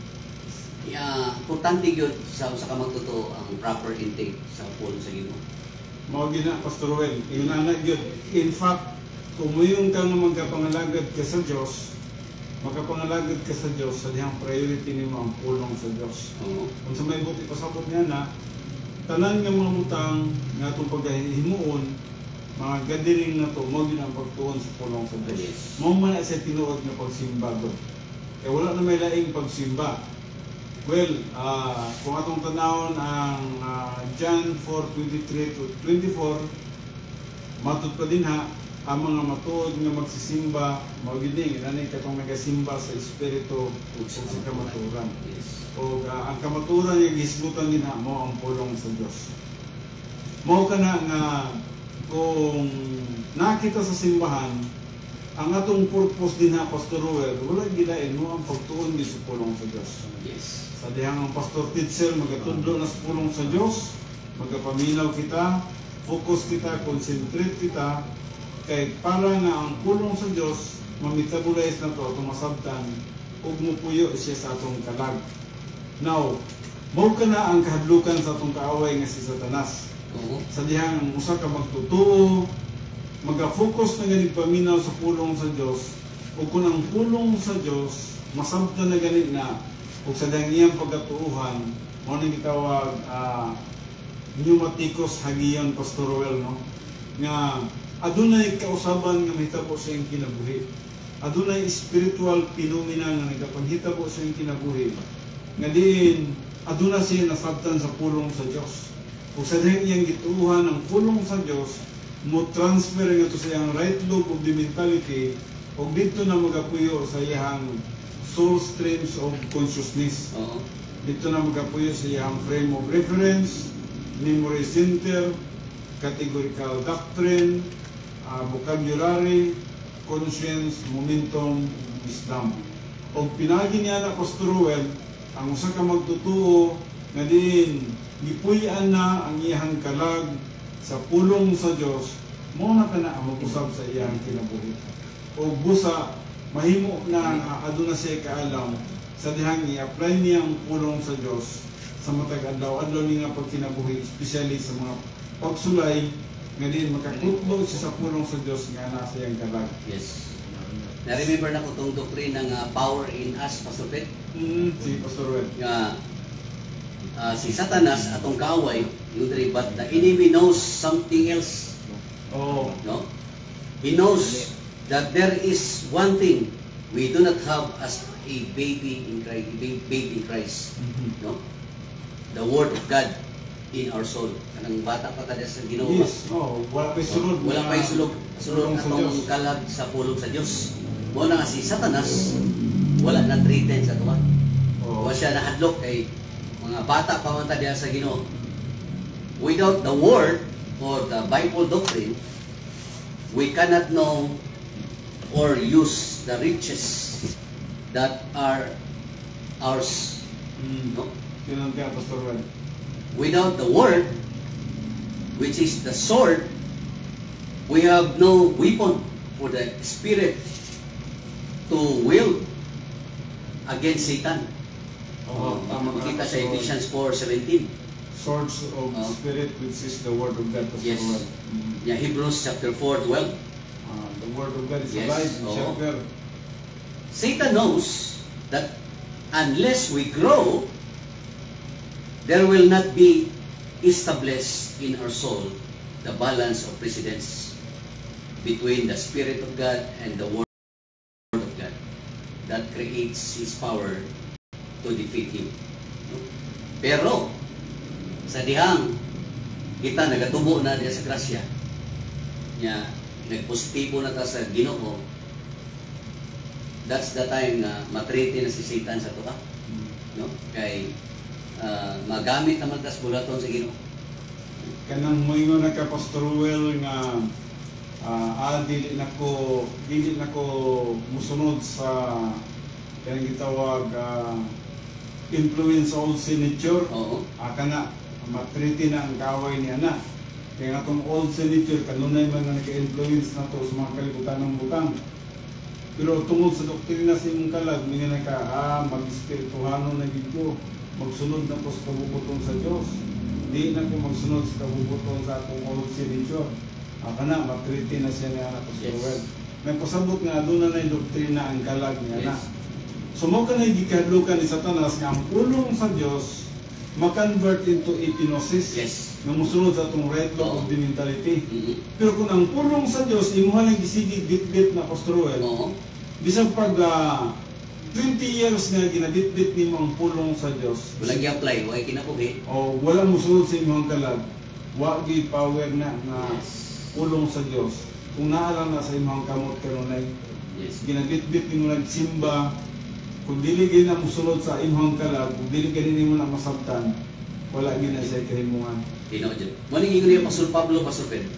uh, importante yun sa, sa kamagtotoo ang proper intake sa pulong sa Ginoo. Mao gina Pastor Well, yun ana gyud. In fact, kung muyong ka nga magkapangalagad ka sa Dios, magkapangalagad ka sa Dios, sa dihang priority nimo ang pulong sa Dios. Oo. Kung sa may buti pasabot niya na, tanan nga mga butang nga itong paghimuon, mga gadiring na to, mo gina ang pagtuon sa pulong sa Dios. Yes. Mao man sa tinuod nga pagsimba do. Kaya wala na may laing pagsimba. Well, uh, kung atong tanawon ang uh, John four twenty-three to twenty-four, matud pa din ha, ang mga matuod nga magsisimba, mao gini inani katong nagasimba sa espiritu ug sa kamaturan. Yes. O uh, ang kamaturan nga gisgutan din ha, mao ang pulong sa Dios. Mao kana nga kung nakita sa simbahan, ang atong purpose din ha, Pastor Roel, wala gilain mo ang pagtuon di sa pulong sa Dios. Yes. Sa dihang ang Pastor Teacher, magatudlo na sa pulong sa Diyos, magapaminaw kita, focus kita, concentrate kita, kay para nga ang pulong sa Diyos, mametabulize na to, atong masabtan, ug mupuyo siya sa atong kalag. Now, mao ka na ang kahadlukan sa atong kaaway nga si Satanas. Oo. Sa dihang usa ka magtutuo, maga-focus na ganit paminaw sa pulong sa Diyos, ug kung ang pulong sa Diyos, masabtan na ganit na, ug sa dahang iyang pagkatuuhan, mo nang gitawag uh, pneumatikos hagiyon, Pastor Roel, no? Nga adunay kausaban nga mahitabo sa iyang kinabuhi. Adunay spiritual phenomena nga nagapanghitabo sa iyang kinabuhi. Nga diin aduna siya nasabtan sa pulong sa Dios. Ug sa dahang iyang gituuhan ang pulong sa Dios, mo transfer nga to sa iyang right lobe of the mentality, ug dito na magapuyo sa iyang soul streams of consciousness. Oo. Dito na magapuyo sa iyang frame of reference, memory center, categorical doctrine, uh, vocabulary, conscience, momentum, wisdom. O pinagi niya na Pastor Roel, ang usa ka magtutuo nga din gipuy-an na ang iyang kalag sa pulong sa Dios, mo na kana ang mag-usab sa iyang kinabuhi. O busa mahimo na uh, aduna siya kaalam sa dihang i-apply niya ang pulong sa Dios sa matag adlaw-adlaw niya pagkinabuhi, especially sa mga pagsulay nga din makakutlo siya sa pulong sa Dios nga nasa iyang kalag. Yes. Na-remember na ko itong doktrina ng uh, power in us, Pastor Pet, Mm, si Pastor Roel. nga uh, si Satanas atong kaaway, yung diri, but the enemy knows something else. Oh, No? He knows that there is one thing we do not have as a baby in Christ, baby in Christ. No? The Word of God in our soul. Kanang bata pa tayo sa Ginoo. yes. Oh, wala pa sulod. Wala pa sulog, sulog Pulong sa atong Diyos. kalag sa pulong sa Dios. Mo na nga si Satanas, wala na treated sa tuwa. Oh. Wa siya nahadlok kay mga bata pa man tayo sa Ginoo. Without the Word or the Bible doctrine, we cannot know or use the riches that are ours. Mm. No? Yun ang kaya, Pastor Roel. Without the Word, which is the sword, we have no weapon for the Spirit to wield against Satan. Oh, tama ka. Makita sa Ephesians four seventeen. Swords of Oh. Spirit, which is the Word of God, Pastor Yes. Roel. Mm. Yeah, Hebrews chapter four twelve. Ah, the Word of God is Yes. alive and Oo. sharper. Satan knows that unless we grow, there will not be established in our soul the balance of precedence between the Spirit of God and the Word of God that creates His power to defeat Him. Pero, sa dihang kita nagatubo na diya sa grasya, niya, nagpositibo na ta sa Ginoo, that's the time na matrete na si Satan sa tuka. No? Kay uh, magamit naman tas bulaton sa Ginoo. Kanang moingon na ka, Pastor Roel, nga ah, ah, dili na ko dili na ko musunod sa kanang gitawag ah, influence all signature. Oo. Aka na matriti na ang kaway ni ana. Kaya nga itong old senator, kanunay man nga naka-influence na to sa mga kalibutan ng butang. Pero tungod sa doktrina sa imong kalag, mga na ka, ah, mag-espirituhano na gito, magsunod na po sa kabubuton sa Diyos. Di na po magsunod sa kabubuton sa atong old senator. Ah, kana, matriti na siya niya na Pastor Well. May pasabot nga, doon na na yung doktrina ang kalag niya na. Yes. So mo ka na gikadlukan ni Satanas nga ang pulong sa Diyos ma-convert into epinosis. Yes. Na musunod sa itong right law of the mentality. Mhm. Pero kung ang pulong sa Diyos, imuha lang gisigig bit-bit na Pastor Well, Oo. bisag pag ah, twenty years nga ginabit-bit ni mo ang pulong sa Diyos, Walang i-apply, huwag kinabuhi. o walang musunod sa imong kalag, wagi power na na Yes. pulong sa Diyos. Kung naalang na sa imong kamot kanunay, Yes. ginabit-bit ni mo nagsimba, kung dili gina musunod sa imong kalag, kung dili gani mo na masabtan, wala gina siya kahimungan. Tino dyan. Maning ingon niya Pastor Pablo, Pastor Pedro.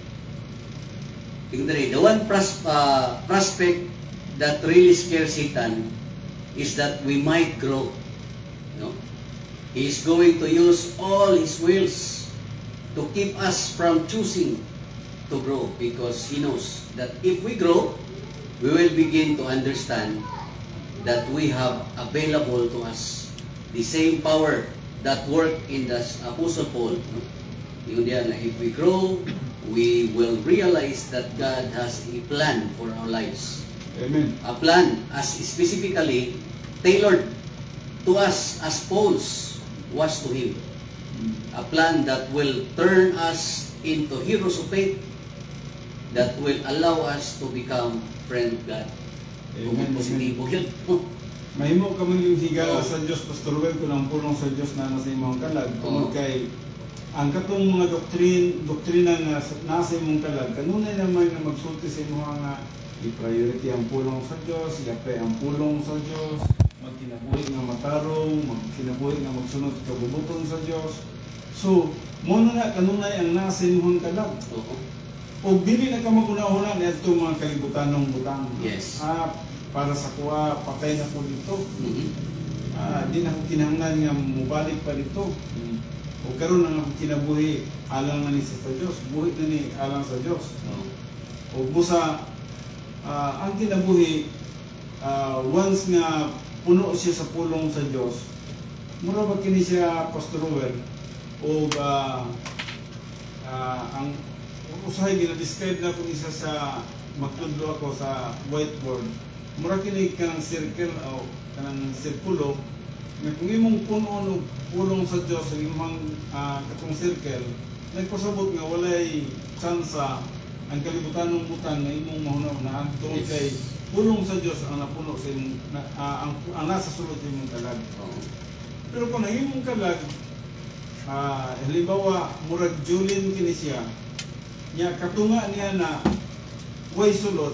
Tingnan rin, the one pros, uh, prospect that really scares Satan is that we might grow. No? He is going to use all his wills to keep us from choosing to grow because he knows that if we grow, we will begin to understand that we have available to us the same power that worked in the Apostle Paul. No? Yun yan, if we grow, we will realize that God has a plan for our lives. Amen. A plan as specifically tailored to us as Paul's was to him. A plan that will turn us into heroes of faith, that will allow us to become friend of God. Kung Amen. positibo yun. Mahimo ka man yung higala Oo. sa Diyos, Pastor Well, kung ang pulong sa Diyos na nasa imong kalag. Oo. Tungod kay, ang katong mga doktrin, doktrina nga sa- nasa imong kalag, kanunay naman nga magsulti sa imong nga i-priority ang pulong sa Diyos, i-apply ang pulong sa Diyos, magkinabuhi nga matarong, magkinabuhi nga magsunod sa kabubuton sa Diyos. So, mo na nga kanunay ang nasa imong kalag. Oo. O dili na ka maguna-una na ito mga kalibutan ng butang. Yes. Ah, para sa kuha, patay na po dito. Mhm. Ah, di na ako kinahanglan nga mubalik pa dito. O karon na ako kinabuhi alang na ni sa Diyos. Buhi na ni alang sa Diyos. Oo. O busa, ah, ang kinabuhi, ah, once nga puno siya sa pulong sa Diyos, mura ba kini siya, Pastor Well, o ah, ah, ang usahay gina-describe na ko isa sa magtudlo ako sa whiteboard. Mura kini kanang circle o kanang sirkulo nga kung imong puno o pulong sa Diyos ang imong ah, katong circle, nagpasabot nga walay tsansa ang kalibutan ng butang na imong mahuna-unahan tungod Yes. kay pulong sa Diyos ang napuno sa imong na, ah, ang, ang nasa sulod sa imong kalag. Oo. Pero kung ang imong kalag, ah, halimbawa murag Julin kini siya, nya katunga niya na way sulod,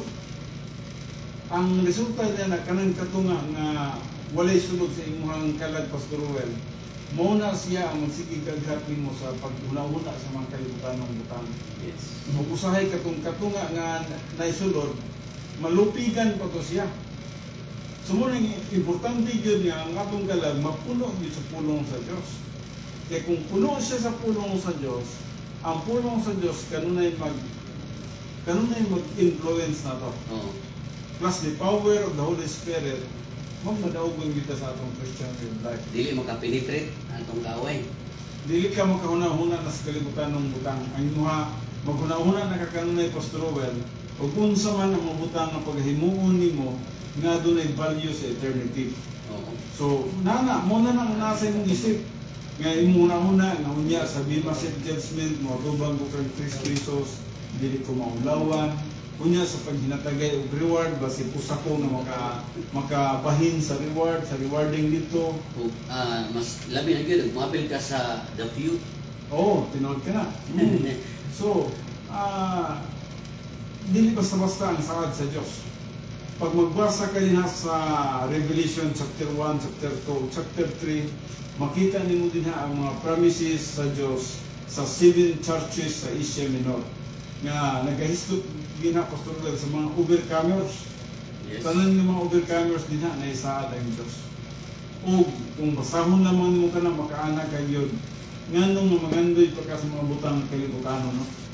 ang resulta niya na kanang katunga nga walay sulod sa imong kalag, Pastor Well, mao na siya ang magsige kaghat nimo sa paghuna-huna sa mga kalibutan ng butang. Yes. Kung usahay katong katunga nga naisulod, malupigan pa to siya. So mo nang importante yun nga ang atong kalag mapuno yun sa pulong sa Diyos. Kaya kung puno siya sa pulong sa Diyos, ang pulong sa Diyos kanunay mag kanunay mag-influence na to. Oo. Plus the power of the Holy Spirit, magmadaugon kita sa atong Christian life. Dili makapenetrate ang tong kaaway. Dili ka makahuna-huna na sa kalibutan ng butang. Ang imuha, maghuna-huna na kakanunay, Pastor Well, o kung sa man ang mga butang na paghimuon nimo nga doon ay value sa eternity. Oo. So, nana, mo na nang nasa imong isip. Nga imuna-una, nga unya sa Bimaset Judgment, mga tubang ko kang Chris Crisos, dili ko maulawan. Unya sa paghinatagay og reward, basi pusa ko nga maka, makabahin sa reward, sa rewarding dito. Ug, ah, mas labi na gyud mapil ka sa the few. Oo, tinood ka na. Mm. So, ah, dili basta-basta ang saad sa Diyos. Pag magbasa ka din sa Revelation chapter one, chapter two, chapter three, makita nimo din ha ang mga promises sa Diyos sa seven churches sa Asia Minor. Nga nagahistot din ha, Pastor Well, sa mga overcomers. Yes. Tanan ng mga overcomers din ha, na isaad ang Diyos. O kung basahon naman mo ka na, makaana ka yun. Nga nung magandoy pa ka sa mga butang kalibutano, no?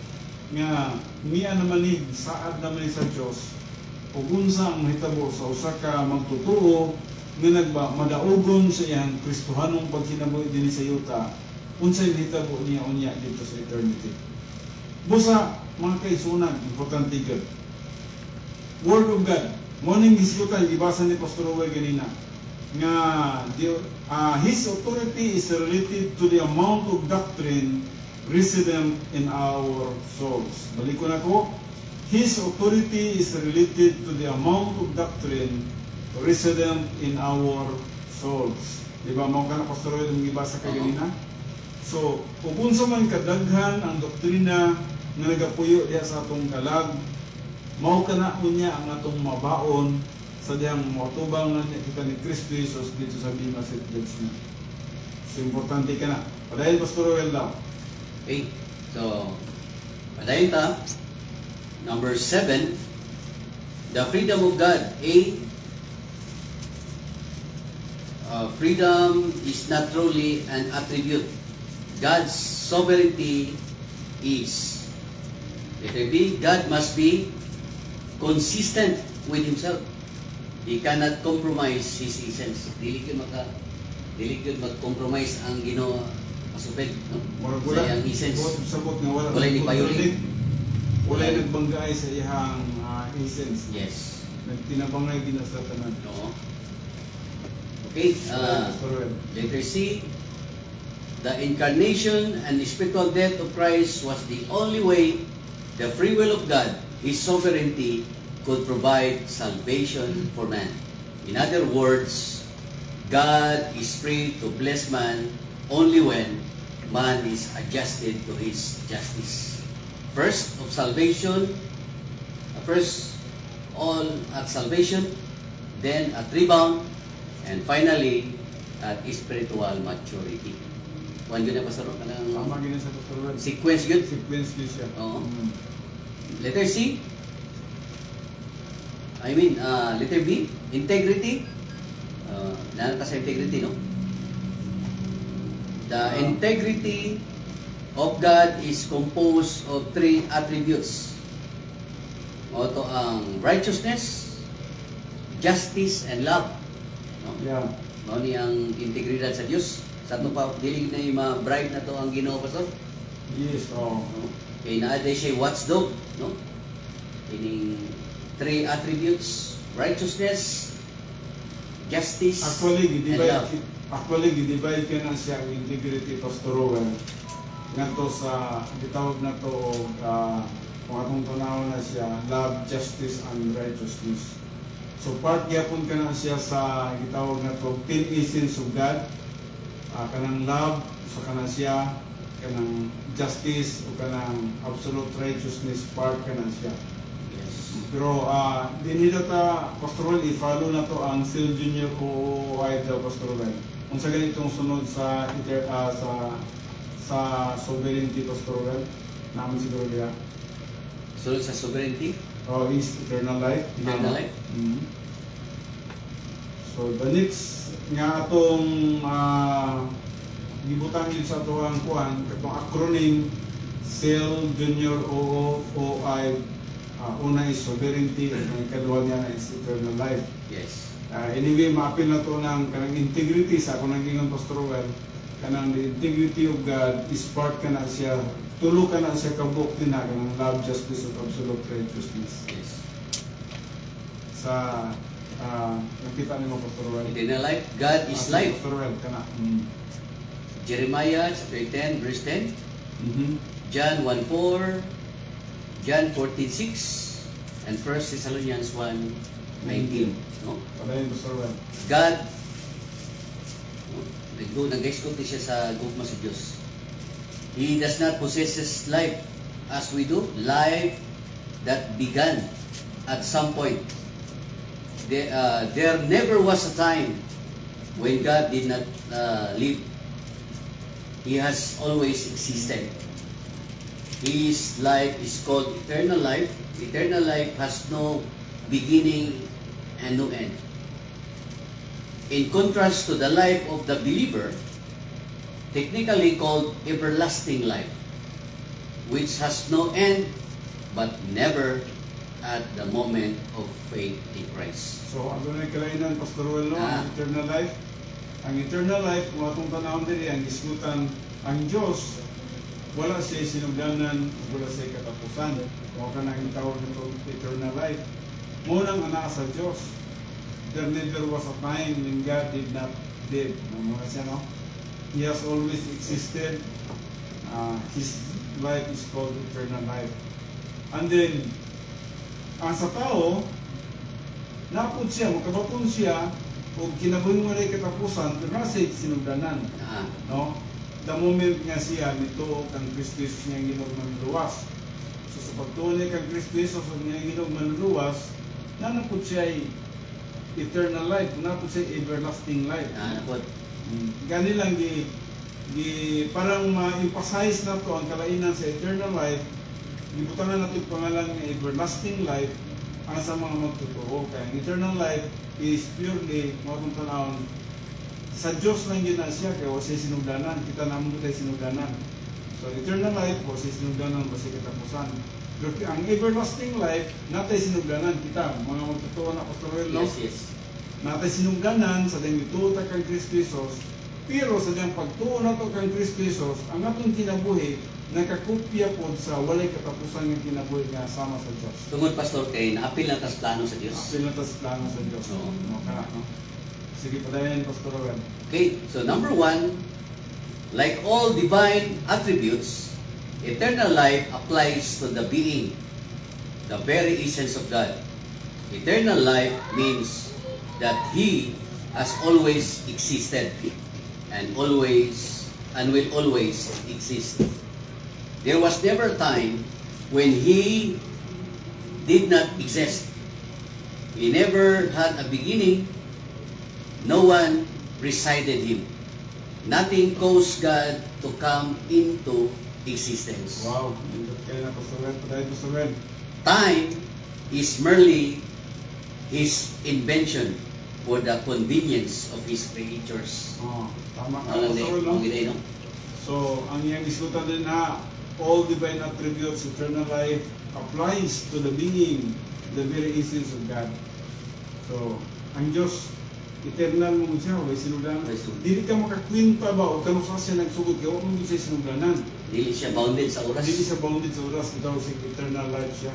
nga niya naman ni saad naman ni sa Dios ug unsa ang mahitabo sa usa ka magtutuo nga nagba madaugon sa iyang Kristohanong pagkinabuhi dinhi sa yuta, unsay mahitabo niya unya dito sa eternity. Busa mga kaisunan, importante gid. Word of God, morning gisgutan gibasa ni Pastor Roy ganina nga the, uh, his authority is related to the amount of doctrine resident in our souls. Balik ko na ko, his authority is related to the amount of doctrine resident in our souls. Di ba mo ka na Pastor Roy yung gibasa kay ganina? So, kung unsa man kadaghan ang doktrina nga nagapuyo diha sa atong kalag, mao kana unya ang atong mabaon sa diyang matubang na kita ni Kristo Jesus dito sa Bima City Judgment. So, importante ka na. Padayon, Pastor Roel daw. Okay, so, padayon ta. Number seven, the freedom of God. A, uh, freedom is not truly an attribute. God's sovereignty is. Letter B, God must be consistent with Himself. He cannot compromise His essence. Dili ko maka, dili ko mag-compromise ang Ginoo masupid, no? Sa iyang essence. Sabot nga wala. Wala ni payuling. Wala nagbangay sa iyang uh, essence. Yes. Nagtinabangay din sa tanan. No. Okay, uh, letter C, the incarnation and the spiritual death of Christ was the only way the free will of God, His sovereignty, could provide salvation for man. In other words, God is free to bless man only when man is adjusted to His justice. First of salvation, first all at salvation, then at rebound, and finally at spiritual maturity. Kuan yun na Pastor Ron? Tama gina sa Pastor Ron. Sequence yun? Sequence yun siya. Oo. Mm. Letter C. I mean, uh, letter B, integrity. Uh, Nanata sa integrity, no? The Uh, integrity of God is composed of three attributes. O ito ang righteousness, justice, and love. No? Yeah. Mao ni ang integridad sa Dios. Sa ito pa, dili na yung ma-bright na to ang Ginoo, Pastor. Yes, oh. No? Kaya naaday siya watchdog, no? Ining three attributes, righteousness, justice, Actually, and gidivide, love. actually, gidivide ka na siya ang integrity pastoral nga to sa, gitawag na to, uh, kung atong tunaw na siya, love, justice, and righteousness. So, part gyapon ka na siya sa, gitawag na to, ten essence of God, uh, kanang love, so kanang siya, kanang justice, o kanang absolute righteousness, part ka na siya. Pero uh, dinito ta pastoral i-follow na to ang Sil Junior o ay daw pastoral. Kung sa ganitong sunod sa inter, uh, sa sa sovereignty pastoral naman siguro niya. Sunod sa sovereignty, Oh, is eternal life. eternal life. Mm-hmm. So the next nga atong uh, gibutan yun sa atong kuan katong acronym Sil Junior O O I. Uh, una is sovereignty at ang ikaduha niya na is eternal life. Yes. Uh, anyway, maapil na to ng kanang integrity sa akong naging pastoral. Kanang the integrity of God is part ka na siya, tulo ka na siya kabuk din na kanang love, justice, at absolute righteousness. Yes. Sa uh, nakita ni mo pastoral. Eternal life, God is Ah, life. Pastoral ka na. Mm. Jeremiah chapter ten, verse ten. Mm-hmm. John one four, John fourteen six, and First Thessalonians one nineteen. No? Padayon pastoral. God, no? Nag-escort siya sa gugma sa Diyos. He does not possess life as we do. Life that began at some point. There, uh, there never was a time when God did not uh, live. He has always existed. His life is called eternal life. Eternal life has no beginning and no end. In contrast to the life of the believer, technically called everlasting life. which has no end, but never at the moment of faith in Christ. So, ano na yung kalainan, Pastor Well, no? Ah. Ang eternal life. Ang eternal life, kung atong tanawin diri, ang isgutan, ang Diyos, wala siya sinugdanan, wala siya katapusan. Kung ka nang itawag nito eternal life. Munang anak sa Diyos. There never was a time when God did not live. Mga siya, no? He has always existed. Uh, his life is called eternal life. And then, ang sa tao, napod siya, makabapon siya, o kinabuhin mo rin katapusan, pero nasa sinugdanan. Ah, No? The moment nga siya, nito kang Kristo Jesus niya ginog manluluwas. So sa pagtunay kang Kristo Jesus niya ginog manluluwas, nanapod siya ay eternal life, nanapod siya ay everlasting life. ah, napod. Gani lang gi, gi parang ma-emphasize na to ang kalainan sa eternal life, gibutangan nato yung pangalan ng everlasting life ang sa mga magtuturo. Kaya ang eternal life is purely mga tanawon sa Diyos lang yun na siya, kaya wala siya sinugdanan. Kita naman ko tayo sinugdanan. So eternal life, wala siya sinugdanan, wala siya katapusan. Pero ang everlasting life, natay sinugdanan kita, mga magtuturo na Pastor Well, no? Yes, yes. Natay sinugdanan sa ding ituta kang Kristo Jesus, pero sa ding pagtuon nato kang Kristo Jesus, ang atong kinabuhi nakakopya pod sa walay katapusan ng kinabuhi nga sama sa Dios. Tungod, Pastor, kay naapil lang tas plano sa Diyos. Apil na tas plano sa Dios. Oo. No, kana, no? Sige, padayon Pastor Well. Okay, so number one, like all divine attributes, eternal life applies to the being, the very essence of God. Eternal life means that He has always existed and always and will always exist. There was never a time when He did not exist. He never had a beginning. No one preceded Him. Nothing caused God to come into existence. Wow, nindot kayo na Pastor Well. Padayon Pastor Well. Time is merely His invention for the convenience of His creatures. Oh, tama ka Ang Pastor Well, no? ganda no? So, ang iyang diskutan din na all divine attributes, eternal life, applies to the being, the very essence of God. So, ang Diyos, eternal mo siya, wala sinugdanan. Wala sinugdanan. Dili ka makakwinta ba, o kanong sa siya nagsugod, kaya wala mo siya sinugdanan. Dili siya bounded sa oras. Dili siya bounded sa oras, itaw si eternal life siya.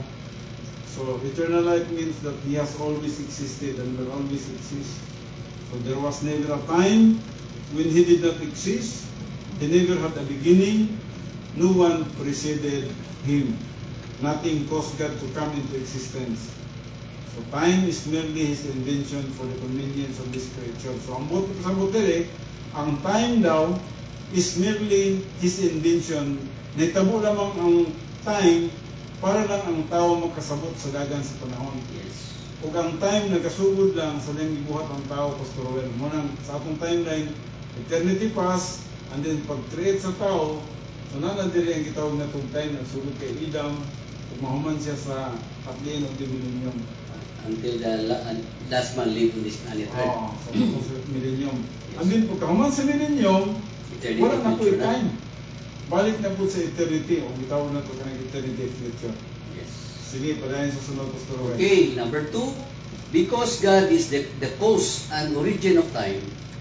So, eternal life means that He has always existed and will always exist. So, there was never a time when He did not exist. He never had a beginning. No one preceded Him. Nothing caused God to come into existence. So, time is merely His invention for the convenience of this creature. So, ang buti sa buti, ang time daw is merely His invention. Naitabo lamang ang time para lang ang tao makasabot sa dagan sa panahon. Yes. Ug ang time nagkasugod lang sa lang gibuhat ang tao, Pastor Well. Munang sa atong timeline, eternity pass, and then pag-create sa tao, so nana diri ang gitawag na itong time, nagsugod kay Adam, ug mahuman siya sa at the end of the millennium. Until the la- uh, last man live on this planet Earth. Oo, sa sa millennium. And then pag kahuman sa millennium, Eternity wala na po future yung na. time. Balik na po sa eternity, o gitawag na ito ka ng eternity future. Yes. Sige, padayon sa sunod, Pastor Well. Okay, number two, because God is the, the cause and origin of time,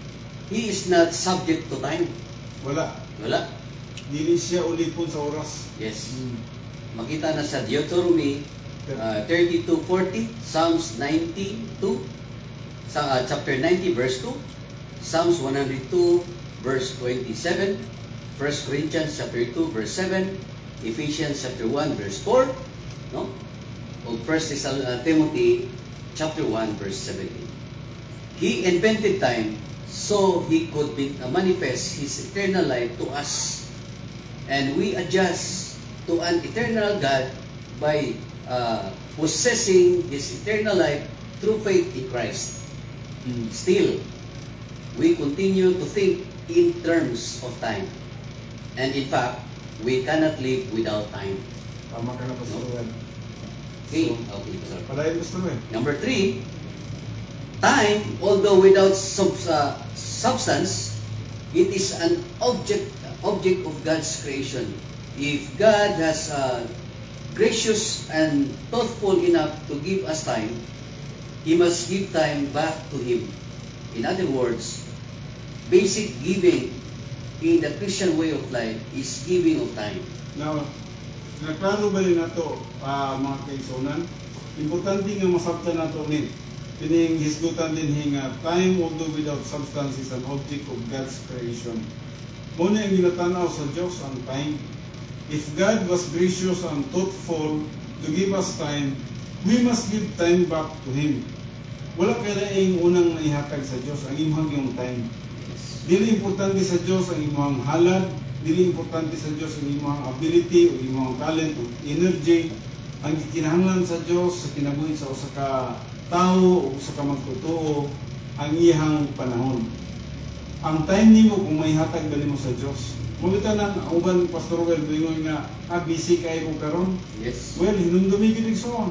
He is not subject to time. Wala. Wala. Dili siya ulipon sa oras. Yes. Hmm. Makita na sa Deuteronomy uh, thirty-two forty, Psalms ninety-two, sa uh, chapter ninety verse two, Psalms one hundred two verse twenty-seven, First Corinthians chapter two verse seven, Ephesians chapter one verse four, no? O First Timothy chapter one verse seventeen. He invented time so He could be, uh, manifest His eternal life to us. And we adjust to an eternal God by uh, possessing His eternal life through faith in Christ. Hmm. Still, we continue to think in terms of time. And in fact, we cannot live without time. Tama ka na, Pastor Well. Okay, So, okay, Pastor. padayon, Pastor Well. Number three, time, although without sub, uh, substance, it is an object object of God's creation. if God has uh, gracious and thoughtful enough to give us time, He must give time back to Him. In other words, basic giving in the Christian way of life is giving of time. Now, naklaro ba rin nato, uh, mga kaigsunan? Importante nga masabtan nato ni. Pining hisgutan din hinga, time although without substance is an object of God's creation. Muna ang ginatanaw sa Diyos ang time. If God was gracious and thoughtful to give us time, we must give time back to Him. Wala kaya ang unang naihatag sa Diyos, ang imong yung time. Dili importante sa Diyos ang imong halad, dili importante sa Diyos ang imong ability o imong talent o energy. Ang kinahanglan sa Diyos sa kinabuhi sa usa ka tao o usa ka magtotoo ang iyang panahon. Ang time nimo kung may hatag ba nimo sa Diyos. Mugita nang uban Pastor Well bingon nga ah, busy kay ko karon. Yes. Well, hinumdumi gid igsoon.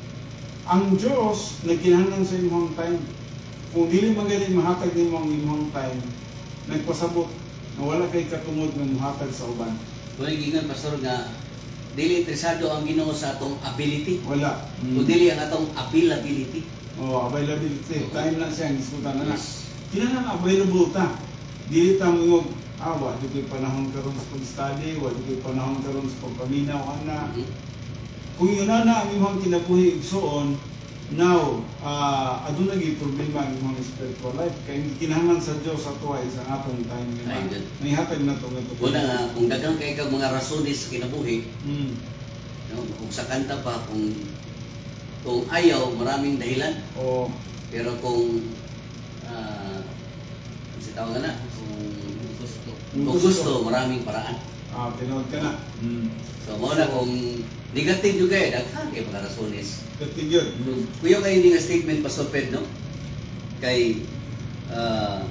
Ang Diyos nagkinahanglan sa imong time. Kung dili magaling mahatag nimo ang imong time, nagpasabot na wala kay katungod nga mahatag sa uban. Kung giingon Pastor nga dili interesado ang Ginoo sa atong ability, Wala. kung dili ang atong availability. Oh, availability. Time na siya ang iskutan na na. Yes. Kinahanglan available ta. Dili ta mo ah, wa di ko'y panahon karon sa pag-study, wa di ko'y panahon karon sa pagpaminaw ana. Mhm. Kung yun na na ang imong kinabuhi igsoon, now, uh, aduna gyud problema ang imong spiritual life. Kaya kinahanglan sa Dios ato ay sa atong time nga. Ay, good. May hatag na to nga to. Una nga, kung daghang kay kag mga rasones sa kinabuhi, Mm. no, kung sa kanta pa, kung kung ayaw, maraming dahilan. O Pero kung uh, sa tawag na, kung gusto, kung gusto, maraming paraan. ah tinood ka na. Mm. So, mo na kung negative juga eh, daghan kay mga rasones. Katigyon. Kuya kayo hindi nga statement, Pastor Fed, no? Kay, uh,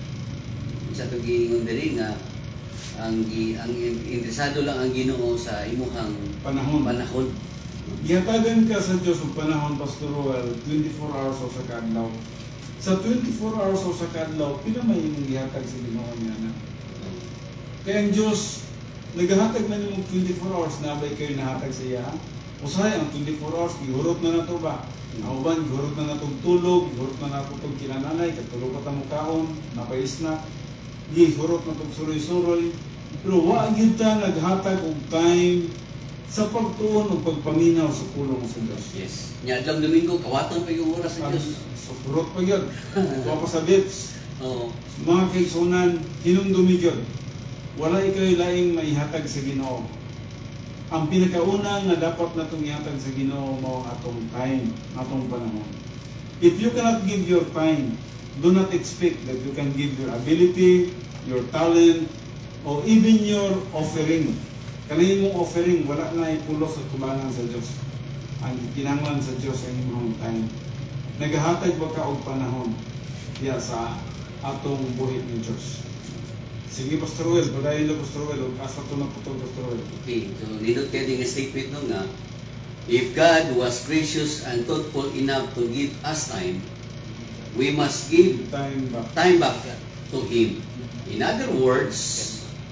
sa ito giingon din nga, ang, gi- ang in- interesado lang ang Ginoo sa imuhang Panahon. panahon. Ihatagan ka sa Diyos ang panahon, Pastor Roel, twenty-four hours o sa kadlaw. Sa twenty-four hours o sa kadlaw, pila may imong gihatag sa Ginoo niya na? Kaya ang Diyos, naghahatag na nimong twenty-four hours na abay kayo nahatag sa iya. Usahay ang twenty-four hours, gihurot na na to ba? Ang uban, gihurot na na itong tulog, gihurot na na itong kinananay, katulog ka tamong kaon, napais na, gihurot na itong suroy-suroy. Pero wag yun ta naghatag og time sa pagtuon o pagpaminaw sa pulong sa Diyos. Yes. Nya adlang Domingo, kawaton pa yung oras sa Ang Diyos. sukurot pa yun. Huwag pa sa bits. Oo. Mga kaigsunan, hinumdumi yun. Wala ikay laing maihatag sa Ginoo. Ang pinakauna nga dapat na itong ihatag sa Ginoo mo atong time, atong panahon. If you cannot give your time, do not expect that you can give your ability, your talent, or even your offering. Kanahin mong offering, wala na ipulos sa tubangan sa Diyos. Ang kinanglan sa Diyos ay imong time. Naghahatag ba ka og panahon diya sa atong buhit ni Diyos? Sige, Pastor Well, padayon na Pastor Well, asa ito na po ito, Pastor Well. Okay, so nindot kayo din nga statement no nga, if God was gracious and thoughtful enough to give us time, we must give Time back. time back to Him. In other words,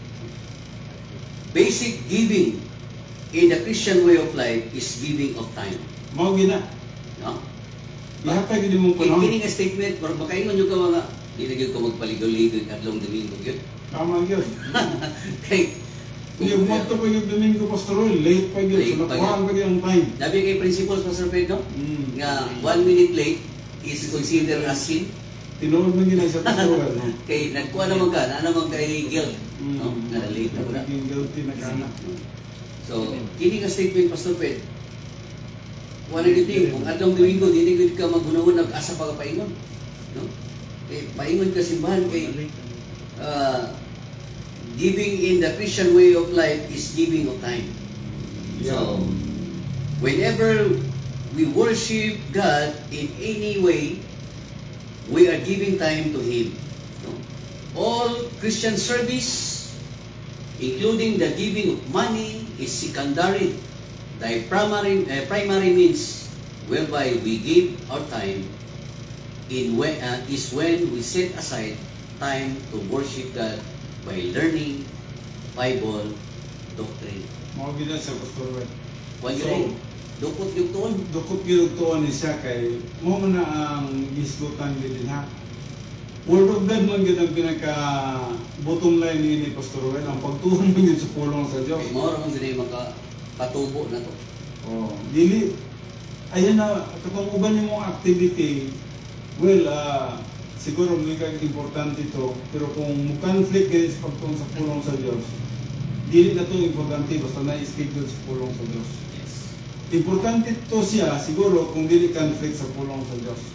basic giving in the Christian way of life is giving of time. Mao gina. No? Ihatag din mong panahon. Kini nga statement, pero makaingon nyo ka mga, di na gyud ko magpaligoy-ligoy kadlong Domingo yun. Tama yun. Kay, Yung monto pa yung Domingo, Pastor Well, late pa yun. Late So, pa nakuhaan pa yun ang time. sabi kay principles, Pastor Pedro, Mm. nga one minute late is considered as sin. Tinuod man gina sa Pastor Well. no? Kay nagkuha naman ka, na naman kay guilt. Mm. No? Na late na wala. Naging guilty na ka na. So, kini nga statement, Pastor Pedro, wala giti, kung atong Domingo, di gud ka maghunahon nag-asa pa ka paingon. No? Kay paingon ka simbahan kay uh, giving in the Christian way of life is giving of time. So, whenever we worship God in any way, we are giving time to Him. No? All Christian service, including the giving of money, is secondary. The primary, uh, primary means whereby we give our time in when, uh, is when we set aside time to worship God by learning Bible doctrine. Mga gina sa Pastor Well. Wag So, yun, dukot yung tuon. dukot ginugtuon ni siya kay mo man na ang gisgutan din ha. Word of God man gid ang pinaka bottom line ni Pastor Well, ang pagtuon man yun sa pulong sa Dios. Okay, mao ra man gid maka patubo na to. Oh, dili ayan na katong uban yung mga activity. Well, ah siguro may kag importante to, pero kung mo-conflict kayo sa pagtuon sa pulong sa Dios, dili na to importante basta na-schedule sa pulong sa Dios. Yes. Importante to siya siguro kung dili conflict sa pulong sa Dios.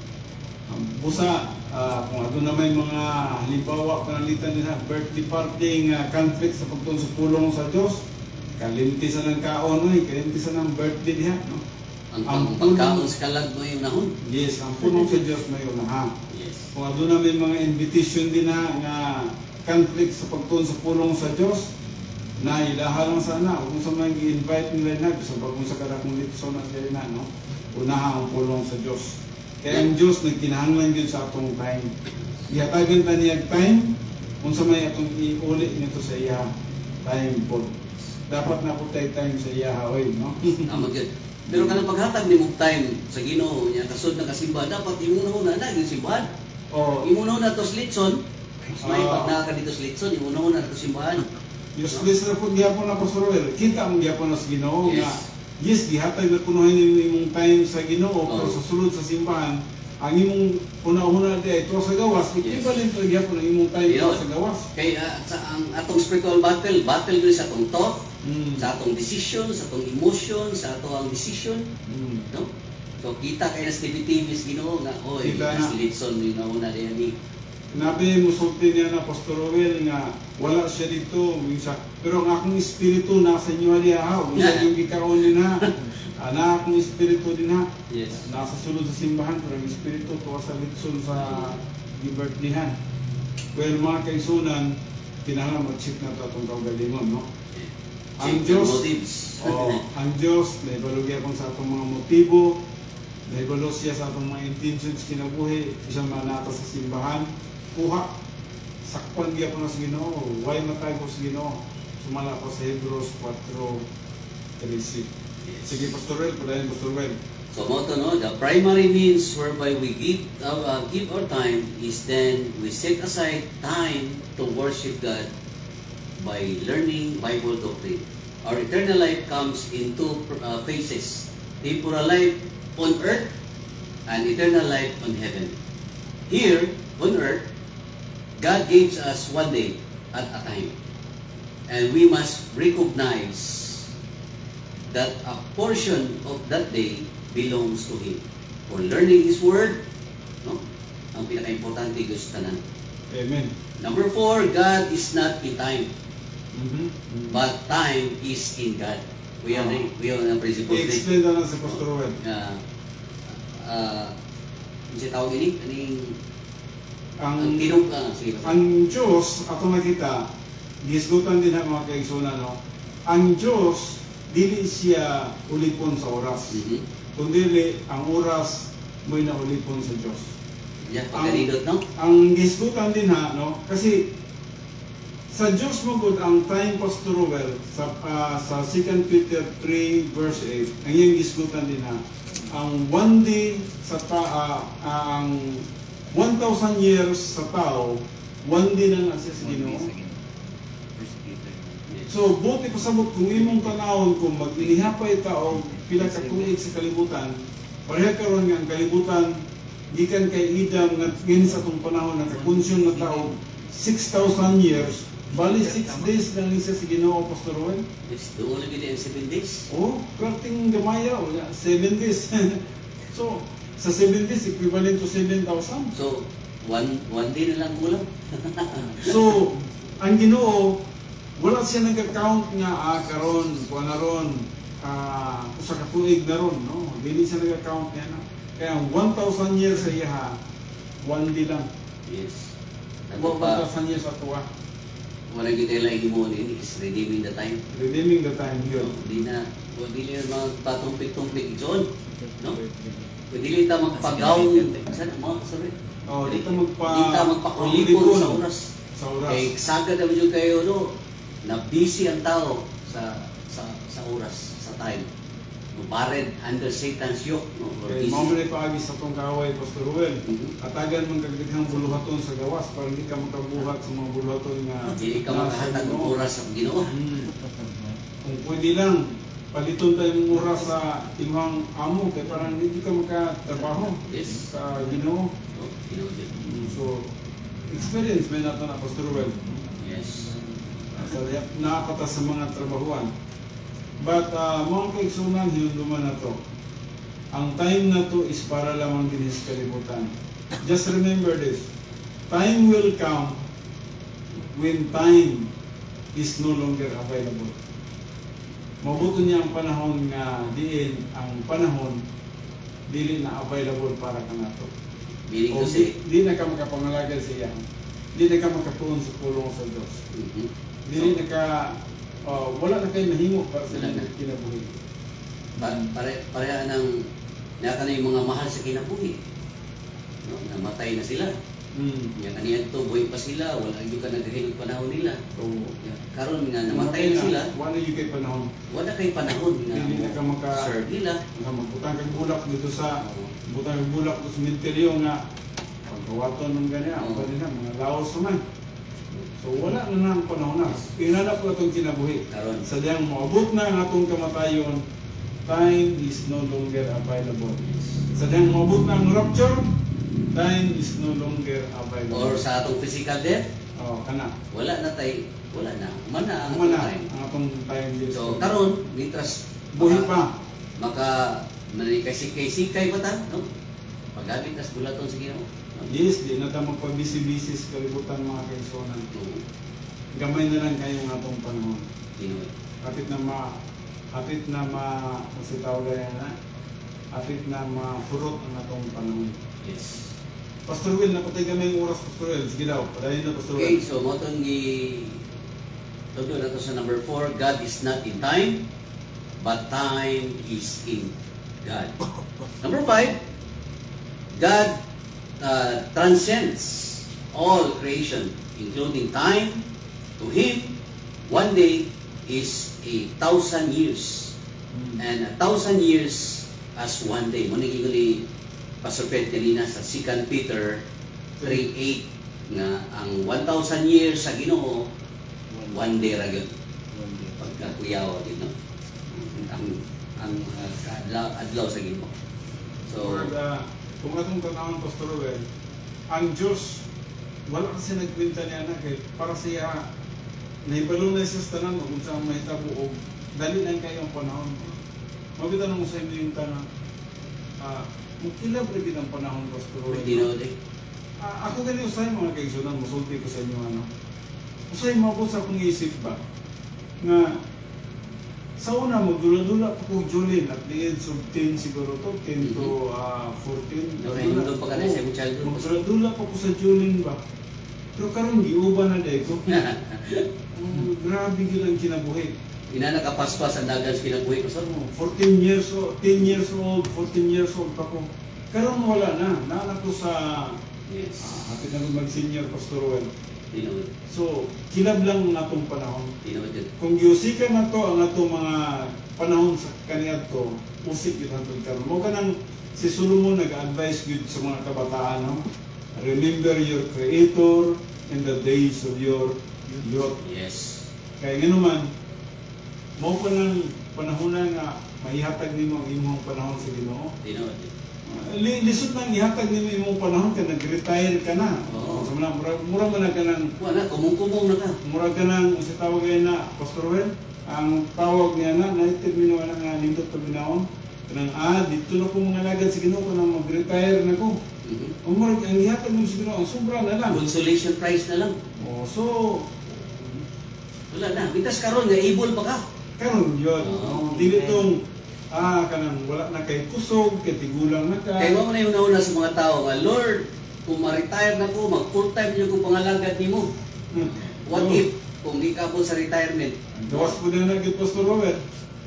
Um, busa, uh, kung ato na may mga halimbawa panalitan nila, birthday party nga conflict sa pagtuon sa pulong sa Dios, kalimtisan ng kaon, no? Kalimtisan ng birthday niya. No? Ang, Ang ang pagkaon sa kalag mo yung nahon. Yes, ang pulong sa Dios may unahan. Yes. Kung ato na may mga invitation din na nga conflict sa pagtuon sa pulong sa Dios, na ilaha lang sana kung sa mga i-invite nila na sa pagkung sa kadakong litso na nila na, no? Unaha ang pulong sa Dios. Kaya ang Diyos nagkinahanglan yun sa atong time. Ihatagan ta niya time kung sa may atong iuli nito sa iya time po. Dapat na po tayo time sa iya haway, no? Tama gyud. Pero kanang paghatag nimo time sa Ginoo nya kasud na kasimbahan dapat imong na na gyud simbahan. O, Imong na to slitson. May Ah. pag naa ka dito slitson, imong na to simbahan. useless na po gihapon na Pastor Well. Kita ang gihapon na sa Ginoo Yes. nga yes, gihatag na kunuhin nimo imong time sa Ginoo, pero Oh. sa sulod sa simbahan, ang imong una-una di ito sa gawas, Yes. equivalent to gihapon ang imong time Yun. sa gawas. Kay ah, sa ang atong spiritual battle, battle gyud sa atong thought, Mm. sa atong decision, sa atong emotion, sa atong decision, Mm. no? So kita kay nas T V T V s Ginoo nga oy, Kita na. nas slitson ni nauna diyan ni. Nabi musulti niya na Pastor Well nga wala siya dito minsan, pero ang akong espiritu nasa inyo diha ha, usa yung gikaon din ha. Ana akong espiritu din ha. Yes. Nasa sulod sa simbahan, pero ang espiritu tuwa sa litson sa libertinihan. Well, mga kaisunan, kinahanglan mag-check na ito itong kaugalingon, no? Ang Check your Diyos, motives. oh, ang Diyos, naibalugya kung sa itong mga motibo, naibalo siya sa itong mga intentions kinabuhi, isang manata sa simbahan, kuha, sakpan niya po na sa Ginoo, why matay ko sa Ginoo? Sumala ko sa Hebrews four thirty-six. Sige, Pastor Well, padayon Pastor Well. So mo to no, the primary means whereby we give uh, uh, give our time is then we set aside time to worship God by learning Bible doctrine. Our eternal life comes in two uh, phases: temporal life on earth and eternal life on heaven. Here on earth, God gives us one day at a time, and we must recognize that a portion of that day belongs to Him. For learning His Word, no? Ang pinaka-importante gusto tanan. Amen. Number four, God is not in time, Mhm. but time is in God. We are Ah. we are ang principle three. I-explain na lang sa Pastor Well. Uh, uh, kasi tawag ini, aning ang Ang, tinong, ah, sige ba? ang Diyos, ato nakita, gisgutan din ang mga kaigsunan, no? Ang Diyos, dili siya ulipon sa oras. Mhm. Kundi ang oras mo'y naulipon sa Diyos. Yeah, pagkanindot, no? Ang gisgutan din ha, no? Kasi sa Diyos mo gud ang time, Pastor Well, sa, ah, sa Second Peter three verse eight, ang iyang gisgutan din ha, ang one day sa ta, ah, ang one thousand years sa tao, one day na lang siya sa Ginoo. So, buti pasabot kung imong tanawon kung maglihapay ta o pila ka tuig sa kalibutan, pareha karon nga ang kalibutan gikan kay Idam nga ngin sa tong panahon na kakonsyon na tao six thousand years, bali six days lang ni siya sa Ginoo, Pastor Well. Yes, doon lang gini ang seven days. Oh, perting gamaya, wala, seven days. So, sa seven days, equivalent to seven thousand. So, one one day na lang kulang. So, ang Ginoo, wala siya nag-account nga, ah, karon, kuha na ron, ah, usa ka tuig na ron, no? Dili siya nag-account niya na. Kaya one thousand years sa iya, one day lang. Yes. one Nagpa, thousand years sa tuwa. wala kita lang himon ini is redeeming the time. Redeeming the time here. Di na, hindi na mga patumpik-tumpik doon. No? Hindi ta magpagaw. Saan mga kasabi? Oh, dito magpa... Hindi ta magpakulipon sa oras. Sa oras. Kay sagad naman yung kayo, no? na busy ang tao sa sa sa oras, sa time. Buried under Satan's yoke, no? Or Kaya busy. mamali paagi sa itong kaaway, Pastor Ruel. Mhm. Atagan mong kagitihang buluhaton sa gawas para hindi ka makabuhat sa mga buluhaton nga Dili ka nasa makahatag ng Ginoo. oras sa Ginoo. Hmm. Kung pwede lang, paliton tayo ng oras sa imong amo kaya parang hindi ka makatrabaho Yes. sa Ginoo. So, Ginoo din. Hmm, So, experience may nato na, Pastor Ruel. Yes. Sa nakakata sa mga trabahuan. But uh, mga kaigsunan, hinunduman na to. Ang time na to is para lamang din sa kalibutan. Just remember this. Time will come when time is no longer available. Mabuto niya ang panahon nga diin ang panahon dili na available para ka nato. Meaning O to di, say, di na ka makapangalagad sa iya. Di na ka makatuon sa pulong sa Diyos. mhm. Dili na ka, uh, wala na kayo mahimo para sa Wala na. inyong kinabuhi. Pa- pare pareha ng naka na yung mga mahal sa kinabuhi. No, namatay na sila. Mm. Nya kaniya to buhay pa sila, wala gyud ka nagahilog panahon nila. So, Ya, karon nga namatay na sila, wala yung kay panahon. wala kay panahon nga Hindi na ka maka- serve nila. Nga magbutang kang bulak dito sa, Oo. butang kang bulak dito sa minteryo nga, pagkawaton ng ganyan, Oo. ang pwede na, mga laos naman. So, wala na na ang panahon na. Inanap ko itong kinabuhi. Karon Sadyang maabot na ang atong kamatayon, time is no longer available. Sadyang maabot na ang rapture, time is no longer available. or sa atong physical death, Oh, kana. wala na tay, wala na. Mana ang Ang mana, time. ang atong time is So karon mitras buhi maka- pa. maka manikay-sikay ba ta, no? Paggamit nas bulaton sa Ginoo. No? Yes, di na ta magpabisi-bisi sa kalibutan mga kaisonan. Oo. Gamay na lang kayo ng atong panahon. Ginoo. Hapit na ma hapit na ma kasi tawag yan na. Hapit na ma-furot ang atong panahon. Yes. Pastor Will, napatay kami yung oras, Pastor Will. Sige daw, padayin na, Pastor Okay, Will. so mo tong gi tudo na to sa number four, God is not in time, but time is in God. Number five, God uh, transcends all creation, including time. To Him, one day is a thousand years, Hmm. and a thousand years as one day. Mo ni Pastor Pet kanina sa Second Peter three eight nga ang one thousand years sa Ginoo one day ra gyud pagkakuyaw din no ang ang uh, adlaw, adlaw sa Ginoo. So Lord, uh, kung atong tanawang, Pastor Will, ang Diyos, wala kasi nagkwenta niya na kay para siya naibalo na siya sa tanan kung saan may tabo o dali lang kayo ang panahon. Mabitan mo sa inyo yung tanang, ah, mukilab rin ang panahon, Pastor Will. pwede no di. Ah, ako ganyan usay mga kaigsunan, musulti ko sa inyo ano. Usay mo ako sa akong isip ba nga sa una magdula-dula pa ko Julin at the age of ten siguro to, ten to uh, fourteen. No, nahindog pa ka na sa imong childhood. Magdula-dula pa ko sa Julin ba. Pero karon giuba na day ko. Oh, grabe gyud ang kinabuhi. Ina nakapaspas ang dagan sa kinabuhi ko sa Oh, fourteen years old, ten years old, fourteen years old pa ko. Karon wala na. Naanak ko sa yes. ah, hapit na ko mag-senior Pastor Well. Tinood. So, kilab lang ang atong panahon. Tinood yun. Kung giusikan na to ang atong mga panahon sa kaniyat to, usik yun ang karon. Mo ka nang si Solomon nag-advise yun sa mga kabataan, no? Remember your Creator in the days of your youth. Yes. Kaya nga naman, mo pa ng panahon na nga maihatag nimo ang imong panahon sa Ginoo. Tinood yun. Uh, li- lisod nang ihatag nimo imong panahon ka nag-retire ka na. Oo. So, mura, mura, mura man na ka ng Wala, kumong-kumong na ka. murag ka ng sa tawag ngayon na Pastor Well, ang tawag niya na naitid mo na nga nindot pa binaon kanang ah dito na ko mga lagad sa Ginoo kanang mag-retire na ko. Mhm. Ang murag ang ihatag mo sa Ginoo ang sobra na lang. Consolation prize na lang. Oh, so Wala na. Bitas karon nga able pa ka. karon yun. Oo. Oh, dili tong ah kanang wala na kay kusog kay tigulang na ka. Kaya mo na yung nauna sa mga tao nga, Lord, kung ma-retire na ko, mag-full time niyo kung pangalagad nimo. Hmm. What So, if kung di ka po sa retirement? gawas po na nagit Pastor Robert.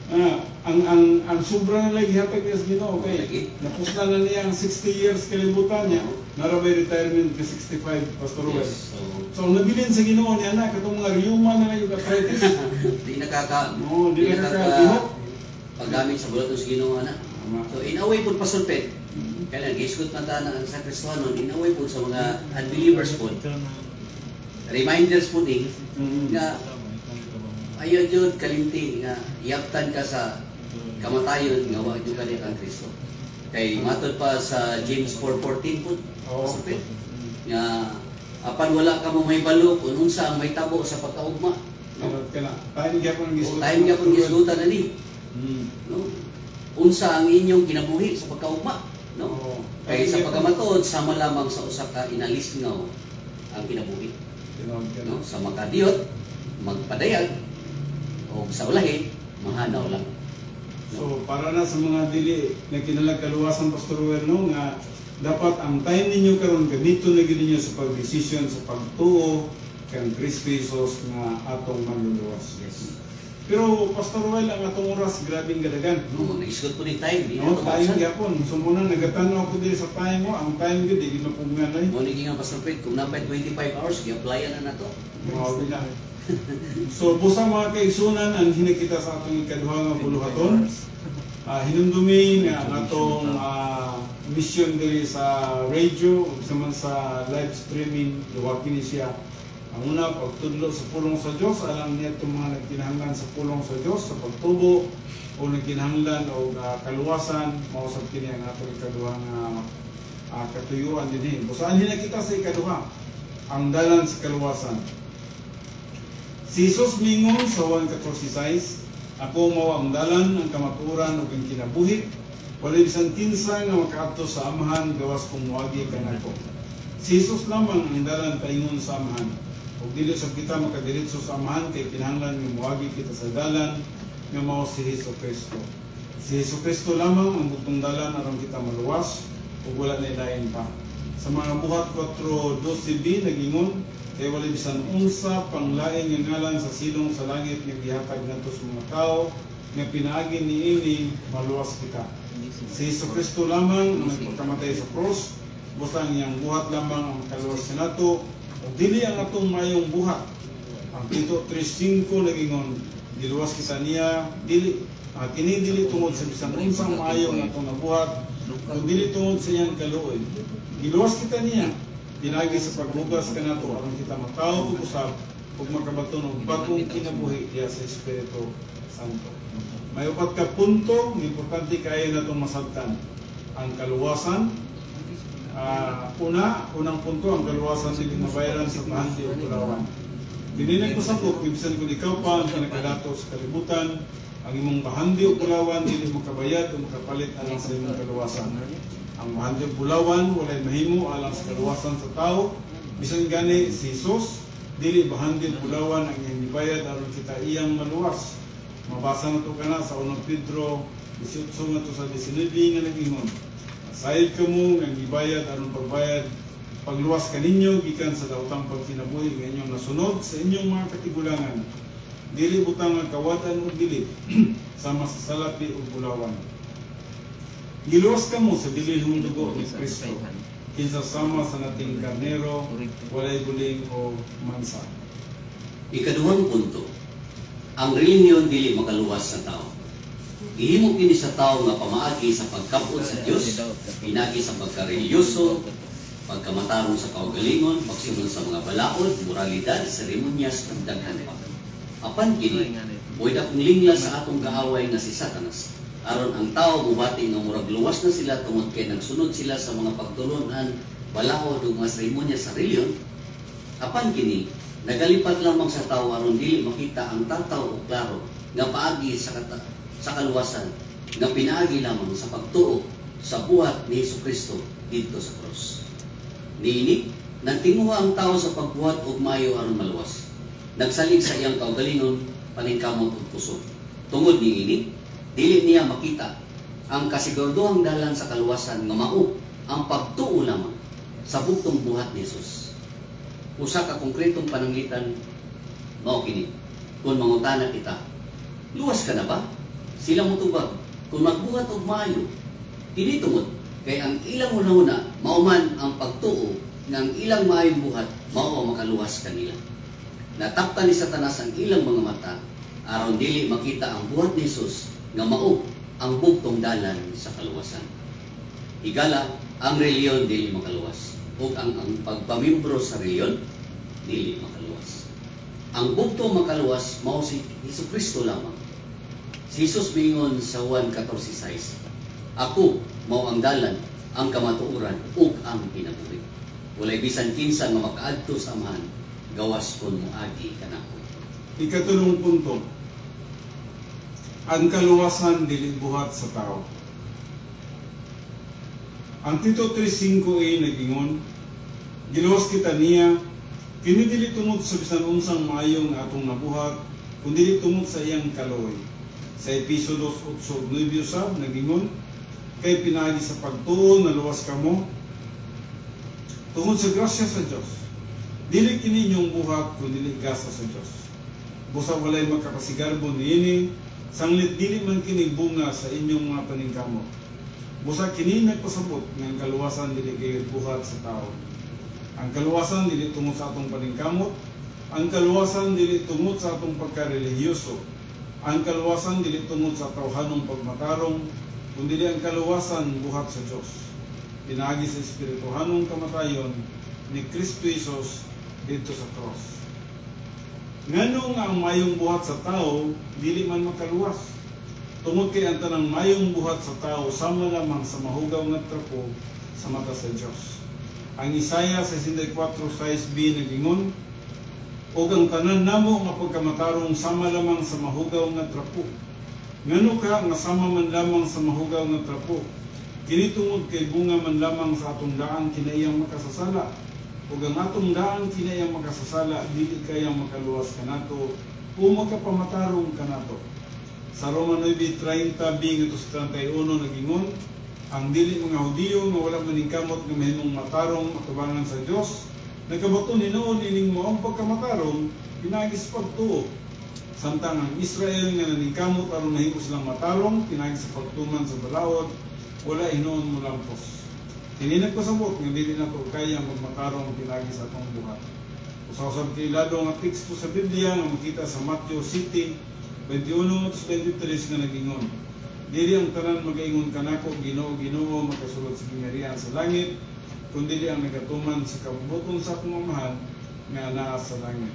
Ah, ang ang ang sobra na lagi hatag niya sa Ginoo kay Lagi. napusla na niya ang sixty years kalibutan niya. Naraway retirement ka sixty-five, Pastor Ruel. Yes. So, So ang nabilin sa Ginoo niya na katong mga rheuma na yung arthritis. di nakaka Oo, di di nakakabihok. paggamit sa bulat ng Ginoo ana. Tama. So in a way po pasulpit. Kaya gisgot man ta na sa Kristohanon, in a way po sa mga unbelievers po. Reminders po din Mm. nga ayaw yun kalimti nga iyaptan ka sa kamatayon nga wag yung kanil ang Kristo. Kay matod pa sa James four fourteen po, Oo. pasulpit, nga apan wala ka mo may balo kung unsa ang may tabo sa pagkaugma. Ano ka na? Tayo niya po ng gisgot. Tayo nga pong gisgutan na ni. Mm. No? Unsa ang inyong kinabuhi sa pagkaugma, no? Oo. Kay sa pagkamatuod sama lamang sa usa ka inalis nga ang kinabuhi, Tinawag ka na. no? Sa makadiyot, magpadayag o sa ulahi, mahanaw lang. So, para na sa mga dili na kinalagkaluwasan, Pastor Ruel, no, nga dapat ang time ninyo karon ganito na gid ninyo sa pagdesisyon sa pagtuo kang Kristo Jesus nga atong manluluwas. Yes. Pero Pastor Ruel, ang atong oras grabing gadagan, No, no? naisgot po ni time, di No, na tayo tumasan. gyapon. So muna nagatanaw ko diri sa time mo, ang time gid di na pugnanay. Mo ni nga Pastor Fred, kung napay twenty-five hours, gi-applyan na nato. Mao na. So busa mga kaigsunan ang hinakita sa atong ikaduha nga buluhaton. Ah, hinumdumi nga ang atong ah, mission diri sa radio ug sa man sa live streaming duha kini siya. Ang una pagtudlo sa pulong sa Dios, alam niya itong mga nagkinahanglan sa pulong sa Dios sa pagtubo o nagkinahanglan o uh, kaluwasan, mausap kini ang atong ikaduha nga uh, katuyuan dinhi. Busahan hinakita sa ikaduha ang dalan sa kaluwasan. Si Jesus mingon sa Juan fourteen six, ako mao ang dalan, ang kamaturan ug ang kinabuhi. Walay bisan kinsa nga makaadto sa amahan gawas kung moagi kanako. Si Jesus lamang ang dalan paingon sa amahan. Ug dili sa kita makadiretso sa amahan kay kinahanglan nga moagi kita sa dalan nga mao si Hesus Kristo. Si Hesus Kristo lamang ang butong dalan aron kita maluwas ug wala na lain pa. Sa mga buhat four twelve b nagingon kay wala bisan unsa panglain nga ngalan sa silong sa langit nga gihatag nato sa mga tao nga pinaagi niini maluwas kita. Si Hesus Kristo lamang ang nagpakamatay sa cross, busa ang iyang buhat lamang ang kaluwas nato ug dili ang atong mayong buhat. Ang Tito three five nagingon diluwas kita niya dili uh, kini dili tungod sa bisan unsang maayo nga atong nabuhat ug dili tungod sa iyang kaluoy. Giluwas kita niya dinagi sa pagbugas kanato aron kita makaw ug usab ug makabaton og bagong kinabuhi diya sa Espiritu Santo. May upat ka punto nga importante kaayo natong masabtan. Ang kaluwasan, uh, una, unang punto ang kaluwasan dili mabayaran sa pahanti o kulawan. Dininan ko sa book, ibisan ko ikaw pa ang kinakadato sa kalibutan, ang imong bahandi o kulawan dili makabayad o makapalit alang sa imong kaluwasan. Ang bahandi o kulawan walay mahimo alang sa kaluwasan sa tao. Bisan gani si Jesus dili bahandi o kulawan ang iyang gibayad aron kita iyang maluwas. Mabasa na ito ka na sa unang Pedro eighteen na ito sa nineteen nga nag-ingon. Sayad ka mo ng gibayad aron pagbayad pagluwas ka ninyo gikan sa daotang pagkinabuhi nga inyong nasunod sa inyong mga katigulangan. Dili butang ang kawatan o dili sama sa salapi o bulawan. Giluwas ka mo sa dilihong dugo ni Kristo kinsa sama sa nating karnero, walay buling o mansa. Ikaduhang punto, ang relihiyon dili makaluwas sa tao. Ihimo kini sa tao nga pamaagi sa pagkapod sa Dios, pinagi sa pagkareliyoso, pagkamatarong sa kaugalingon, pagsunod sa mga balaod, moralidad, seremonyas, ug daghan pa. Apan kini, buhay akong linglas sa atong kaaway nga si Satanas. Aron ang tao mubati nga murag luwas na sila tungod kay nagsunod sila sa mga pagtulunan, balaod ug mga seremonyas sa relihiyon. Apan kini, nagalipat lamang sa tao aron dili makita ang tataw o klaro nga paagi sa kata, sa kaluwasan nga pinaagi lamang sa pagtuo sa buhat ni Jesucristo dito sa cross. Niini, nagtinguha ang tao sa pagbuhat og maayo aron maluwas. Nagsalig sa iyang kaugalingon, paningkamot ug puso. Tungod niini, dili niya makita ang kasiguraduhang dalan sa kaluwasan nga mao ang pagtuo lamang sa bugtong buhat ni Jesus. Usa ka konkretong pananglitan mao kini. Kung mangutana kita, luwas ka na ba Sila motubag kung magbuhat og maayo kini tungod kay ang ilang una-una mauman ang pagtuo nga ang ilang maayong buhat mao ang makaluwas kanila. Nataptan ni Satanas ang ilang mga mata aron dili makita ang buhat ni Jesus nga mao ang bugtong dalan sa kaluwasan. Higala, ang reliyon dili makaluwas ug ang, ang pagpamimbro sa reliyon dili makaluwas. Ang bugtong makaluwas mao si Jesucristo lamang. Si Jesus mingon sa Juan fourteen six, ako mao ang dalan, ang kamatuoran ug ang kinabuhi. Walay bisan kinsa nga makaadto sa Amahan gawas kon moagi kanako. Ikatulong punto, ang kaluwasan dili buhat sa tao. Ang Tito three five a nagingon, giluwas kita niya, kini dili tungod sa bisan unsang maayo nga atong nabuhat, kundi tungod sa iyang kaloy. Sa Episodos eight nine usab nagingon, kay pinagi sa pagtuon na luwas kamo, tungod sa grasya sa Dios. Dili kini inyong buhat kundi dili gasa sa Dios. Busa walay magkapasigarbo niini, sanglit dili man kini bunga sa inyong mga paningkamot. Busa kini nagpasabot nga ang kaluwasan dili kay buhat sa tao. Ang kaluwasan dili tungod sa atong paningkamot, ang kaluwasan dili tungod sa atong pagkarelihiyoso, ang kaluwasan dili tungod sa tawhanong pagmatarong, kundi ang kaluwasan buhat sa Dios. Pinaagi sa espirituhanong kamatayon ni Kristo Jesus dito sa cross. Ngano nga ang mayong buhat sa tao dili man makaluwas. Tungod kay ang tanang mayong buhat sa tao sama lamang sa mahugaw nga trapo sa mata sa Dios. Ang Isaiah sixty-four six b nagingon, og ang tanan namo nga pagkamatarong sama lamang sa mahugaw nga trapo. Ngano ka nga sama man lamang sa mahugaw nga trapo? Kini tungod kay bunga man lamang sa atong daan kinaiyang makasasala. Ug ang atong daan kinaiyang makasasala dili kayang makaluwas kanato o magkapamatarong kanato. Sa Roma nine thirty b ngadto thirty-one nagingon, ang dili mga Hudiyo nga wala maningkamot nga mahimong matarong matubangan sa Dios, nagkabato ni noon ining maong pagkamatarong pinagi sa pagtuo. Samtang ang Israel nga naningkamot aron mahimo silang matarong pinagi sa pagtuman sa balaod, wala hinoon mo lampos. Kini nagpasabot nga dili nato kaya magmatarong pinagi sa atong buhat. Usa-usab kay lado nga teksto sa Biblia nga makita sa Matthew seven twenty-one to twenty-three nga nagingon, dili ang tanan magaingon kanako Ginoo Ginoo makasulod sa gingharian sa langit, kundi dili ang nagatuman sa kabubuton sa akong Amahan nga anaa sa langit.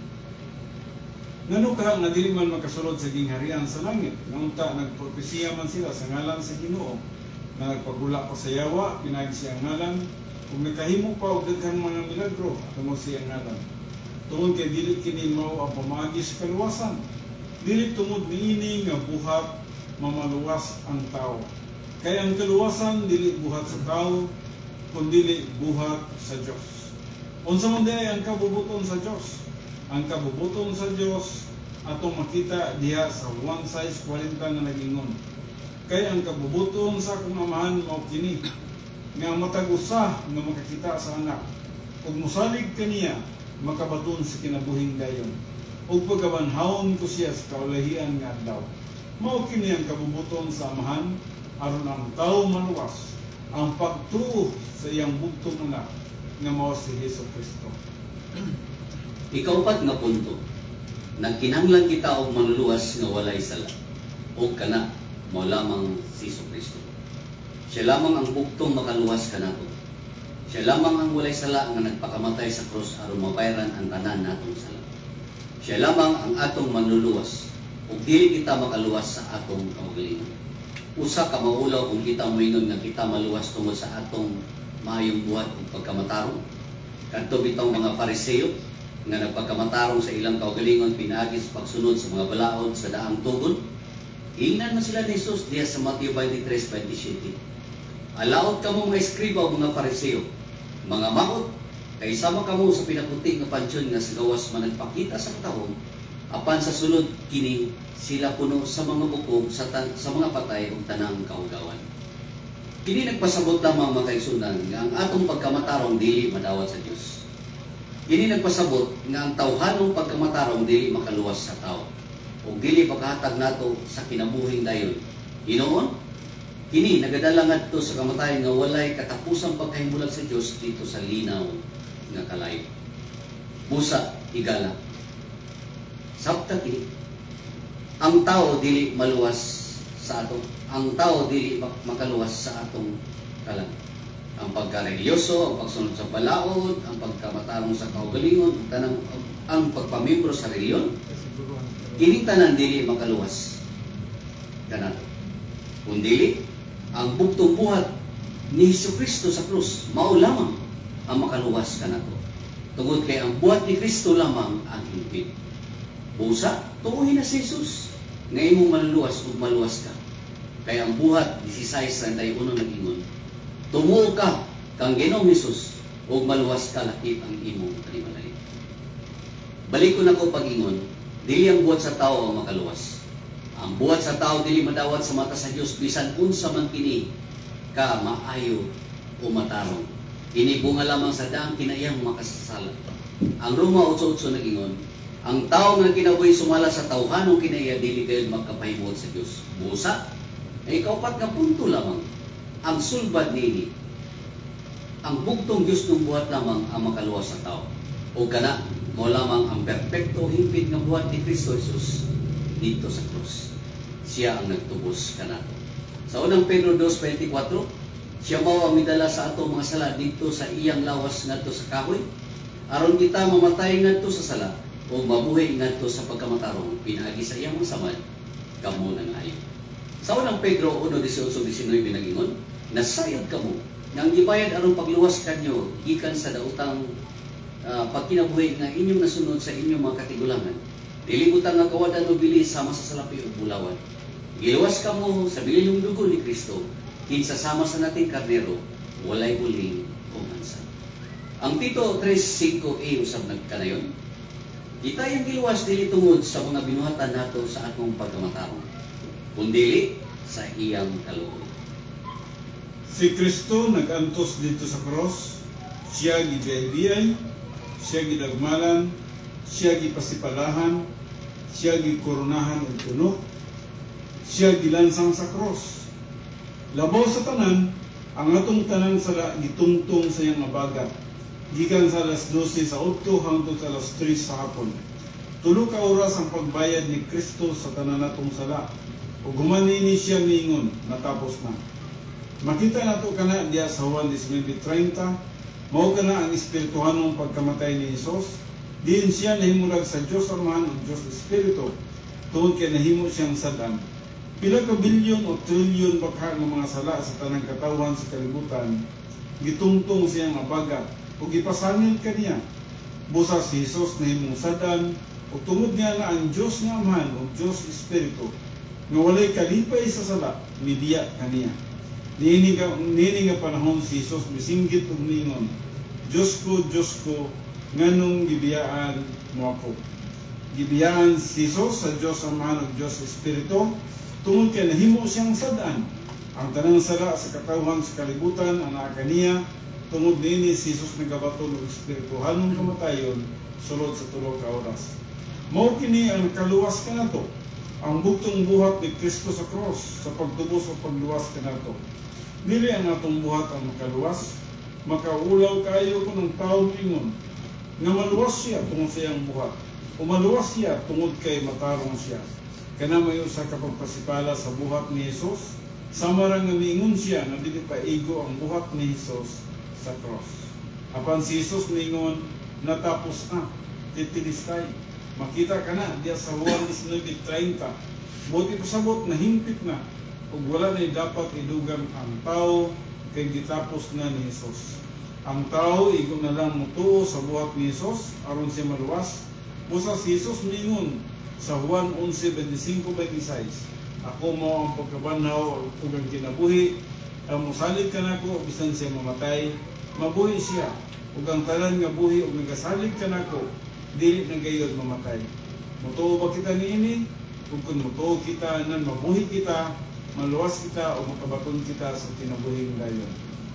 Ngano ka nga dili man makasulod sa gingharian sa langit? Ngunta nagpropesiya man sila sa ngalan sa Ginoo, na nagpagula pa sa yawa pinagi siyang ngalan, kung nakahimo pa og daghang mga milagro tungod siyang ngalan. Tungod kay dili kini mao ang pamaagi sa kaluwasan. Dili tungod niini nga buhat mamaluwas ang tao. Kaya ang kaluwasan dili buhat sa tao, kundi buhat sa Dios. Unsa man diay ang kabubuton sa Dios? Ang kabubuton sa Dios atong makita diha sa one size forty nga nagingon. Kaya ang kabubuton sa akong Amahan mao kini nga matag usa nga makakita sa anak. Ug mosalig kaniya makabaton sa kinabuhing dayon. Ug pagabanhawon ko siya sa kaulahian nga adlaw. Mao kini ang kabubuton sa Amahan aron ang tawo maluwas ang pagtuo sa iyang bugtong anak nga mao si Jesucristo. Ikaupat nga punto, nagkinahanglan kita og manluwas nga walay sala. O kana mao lamang si Jesucristo. Siya lamang ang bugtong makaluwas kanato. Siya lamang ang walay sala nga nagpakamatay sa krus aron mabayaran ang tanan natong sala. Siya lamang ang atong manluluwas ug dili kita makaluwas sa atong kaugalingon. Usa ka maulaw kung kita moingon nga kita maluwas tungod sa atong maayong buhat ug pagkamatarong. Kadto bitaw mga Pariseo nga nagpagkamatarong sa ilang kaugalingon pinaagi sa pagsunod sa mga balaod sa daang tugon. Ingnan man sila ni Jesus diha sa Matthew twenty-three twenty-seven. Alaot kamo mga eskriba o mga Pariseo, mga maot, kay sama kamo sa pinaputi nga pansyon nga sa gawas man nagpakita sa katahom, apan sa sulod kini sila puno sa mga bukog sa, sa mga patay ug tanang kaugawan. Kini nagpasabot lamang mga kaigsunan nga ang atong pagkamatarong dili madawat sa Dios. Kini nagpasabot nga ang tawhanong pagkamatarong dili makaluwas sa tao ug dili pagkahatag nato sa kinabuhing dayon Hinoon, kini nagadala ngadto sa kamatayon nga walay katapusang pagkahimulag sa Dios dito sa linaw nga kalayo. Busa higala. Sabta kini. Ang tao dili maluwas sa ato. Ang tao dili makaluwas sa atong kalan. Ang pagkareliyoso, ang pagsunod sa balaod, ang pagkamatarong sa kaugalingon, ang tanang ang pagpamembro sa reliyon, kini tanan dili makaluwas kanato. Kung dili, ang bugtong buhat ni Jesucristo sa krus, mao lamang ang makaluwas kanato. Tungod kay ang buhat ni Kristo lamang ang hingpit. Busa, tuuhin na si Jesus nga imong maluluwas ug maluwas ka. Kaya ang buhat, sixty-six thirty-one nag-ingon, tumuo ka kang Ginoong Hesus ug maluwas ka lakip ang imong kalimalay. Balik ko na ko pag-ingon, dili ang buhat sa tao ang makaluwas. Ang buhat sa tao dili madawat sa mata sa Dios bisan unsa man kini ka maayo o matarong. Kini bunga lamang sa daang kinayang makasasala. Ang Roma eight eight nag-ingon, ang tao nga kinabuhi sumala sa tawhanong kinaya dili gayud magkapahimot sa Dios. Busa, ay kaupat nga punto lamang ang sulbad nini. Ang bugtong Dios ng buhat lamang ang makaluwas sa tao. O kana mo lamang ang perpekto hingpit nga buhat ni Kristo Jesus dito sa krus. Siya ang nagtubos kanato. Sa unang Pedro two twenty-four, siya mao ang midala sa ato mga sala dito sa iyang lawas ngadto sa kahoy, aron kita mamatay ngadto sa sala o mabuhay ngadto sa pagkamatarong pinaagi sa iyang mga samad kamo nang ayo. Sa unang Pedro one eighteen nineteen nag-ingon, nasayod kamo nang gibayad aron pagluwas kanyo gikan sa daotang uh, pagkinabuhi nga inyong nasunod sa inyong mga katigulangan. Dili butang nga kawadan o bilis sama sa salapi o bulawan. Giluwas kamo sa bilin ng dugo ni Kristo, kinsa sama sa nating karnero, walay buling o mansa. Ang Tito three five a usab nagkanayon. Kita yung giluwas dili tungod sa mga binuhatan nato sa atong pagkamatarong, kundi sa iyang kaluoy. Si Kristo nag-antos dito sa cross, siya gibiyay-biyay, siya gidagmalan, siya gipasipalahan, siya gikoronahan og puno, siya gilansang sa cross. Labaw sa tanan, ang atong tanan sala gitungtong sa iyang mabagat, gikan sa alas twelve sa udto hangtod sa alas three sa hapon. Tulo ka oras ang pagbayad ni Kristo sa tanan natong sala, ug humanini siya miingon, natapos na. Makita nato kana diya sa Juan nineteen thirty, mao kana ang espirituhanong pagkamatay ni Hesus. Diin siya nahimurag sa Diyos Amahan o Diyos Espiritu, tungod kay nahimo siyang sadan. Pila ka bilyon o trilyon bakha ng mga sala sa tanang katawan sa kalibutan, gitungtong siyang abaga o gipasangil kaniya. Busa si Hesus nahimong sadan, o tungod niya na ang Diyos nga Amahan o Diyos Espiritu, nga walay kalipay sa sala, midiya kaniya. Niini nga panahon si Hesus misinggit og ningon, Diyos ko, Diyos ko, nganong gibiyaan mo ako. Gibiyaan si Jesus sa Diyos Amahan ug Diyos Espiritu, tungod kay nahimo siyang sadan. Ang tanang sala sa katawhan sa kalibutan ang naa kaniya, tungod niini si Jesus nagabaton og espirituhanong kamatayon sulod sa tulo ka oras. Mao kini ang kaluwas kanato, ang bugtong buhat ni Kristo sa cross sa pagtubos o pagluwas kanato. Dili ang atong buhat ang makaluwas, makaulaw kayo ko ng taong ingon nga maluwas siya tungod sa iyang buhat, o maluwas siya tungod kay matarong siya. Kana mayo sa kapagpasipala sa buhat ni Jesus, sama ra nga miingon siya nga dili pa igo ang buhat ni Jesus sa cross. Apan si Jesus miingon, natapos na, titilis tayo. Makita ka na diya sa Juan nineteen thirty, buti pasabot na hingpit na, ug wala na dapat idugang ang tao kay gitapos na ni Jesus. Ang tao igong na lang mutuo sa buhat ni Jesus aron siya maluwas. Busa si Jesus mingon sa Juan eleven twenty-five twenty-six, ako mo ang pagkabanhaw ug ang kinabuhi, ang musalig ka nako bisan siya mamatay, mabuhi siya, ug ang tanan nga buhi ug nagasalig ka nako dili na gayud mamatay. Mutuo ba kita niini? Ug kun mutuo kita nan mabuhi kita, maluwas kita o makabaton kita sa kinabuhing dayon.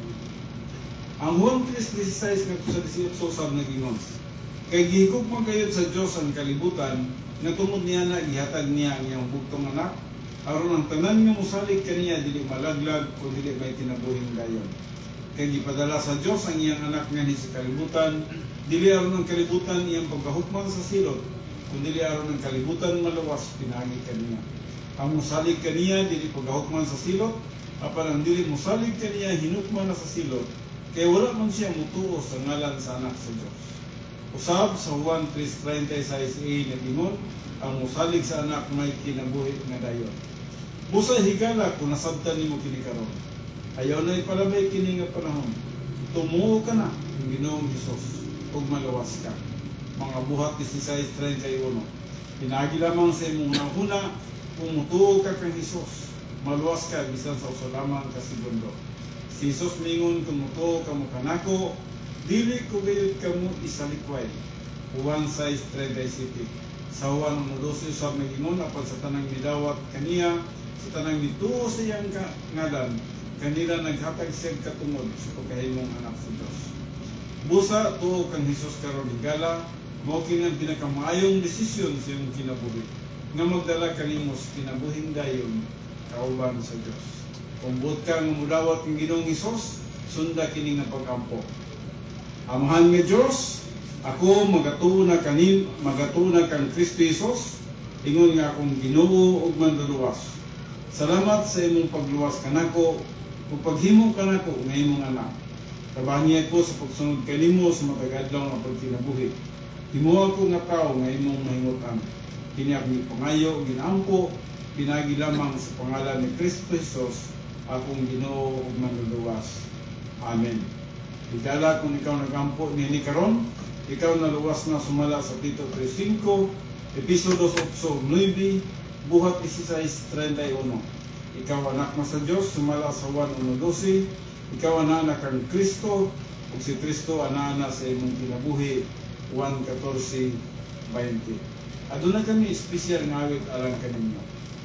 Ang Juan three sixteen nga sa eighteen sab nagingon, kay gihigugma kayod sa Dios ang kalibutan nga tungod niya na gihatag niya ang iyang bugtong anak aron ang tanan nga mosalig kaniya dili malaglag o dili may kinabuhing dayon. Kay gipadala sa Dios ang iyang anak nga ni sa kalibutan, dili aron ang kalibutan iyang paggahukman sa silot, kundi dili aron ang kalibutan maluwas pinagi kaniya. Ang mosalig kaniya dili paggahukman sa silot, apan ang dili mosalig kaniya hinukman na sa silot, kay wala man siya mutuo sa ngalan sa anak sa Dios. Usab sa Juan three thirty-six a nagingon, ang mosalig sa anak may kinabuhi nga dayon. Busa higala kung nasabtan nimo kini karon. Ayaw na ipalabay kini nga panahon. Tumuo ka na ang Ginoong Hesus ug malawas ka. Mga buhat sixteen thirty-one. Pinagi lamang sa imong nahuna kung mutuo ka kang Hesus. Maluwas ka bisan sa usa lamang ka segundo. Si Hesus mingon kung mutuo ka mo kanako, dili ko gayud kamo isalikway. Juan six thirty-seven. Sa Juan twelve usab nagingon apan sa tanang midawat kaniya, sa tanang nituo sa iyang ngalan, kanila naghatag siya katungod sa pagkahimong anak sa Diyos. Busa tuo kang Hesus karon higala, mao kini ang pinakamaayong desisyon sa iyong kinabuhi nga magdala kanimo sa kinabuhing dayon kauban sa Diyos. Kung buot ka nga mudawat ng Ginoong Hesus, sunda kini nga pag-ampo. Amahan nga Diyos, ako magatuo na kanin, magatuo na kang Kristo Hesus, ingon nga akong Ginoo ug manluluwas. Salamat sa imong pagluwas kanako ug paghimo kanako nga imong anak. Tabangi ako sa pagsunod kanimo sa matagadlaw nga pagkinabuhi. Himo ako nga tao nga imong mahingutan. Kini akong pangayo ginampo, pinagi lamang sa pangalan ni Kristo Hesus, akong Ginoo ug manluluwas. Amen. Higala kung ikaw nagampo nini karon, ikaw naluwas na sumala sa Tito three five, Episodos eight nine, buhat sixteen thirty-one. Ikaw anak na sa Diyos, sumala sa Juan one twelve, ikaw anak kang Kristo, ug si Kristo ana sa imong kinabuhi, Juan fourteen twenty. Aduna kami espesyal nga awit alang kaninyo.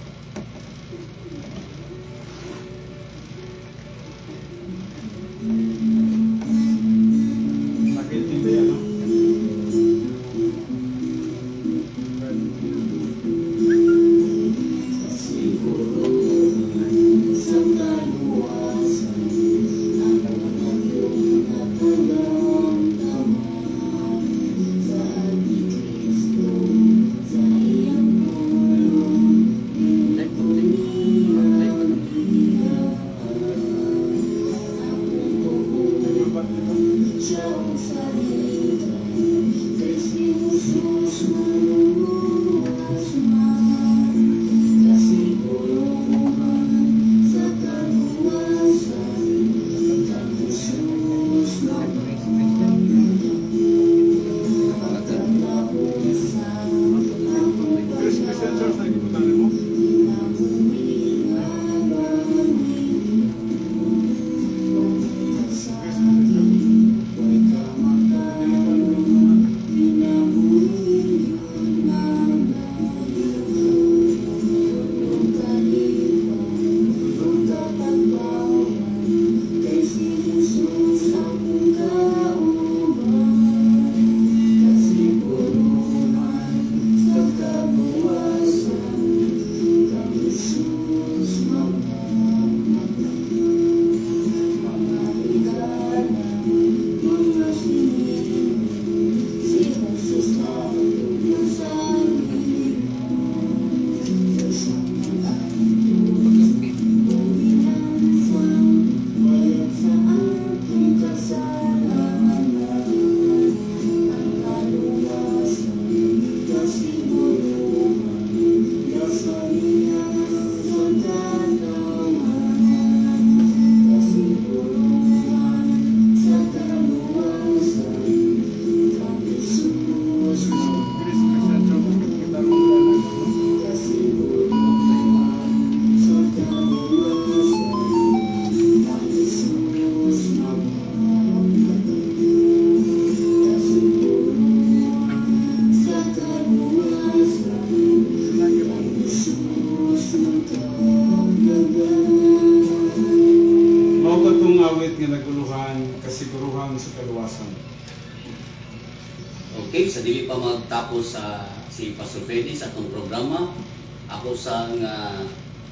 Okay, sa dili pa magtapos sa uh, si Pastor Freddy sa atong programa, ako sa uh,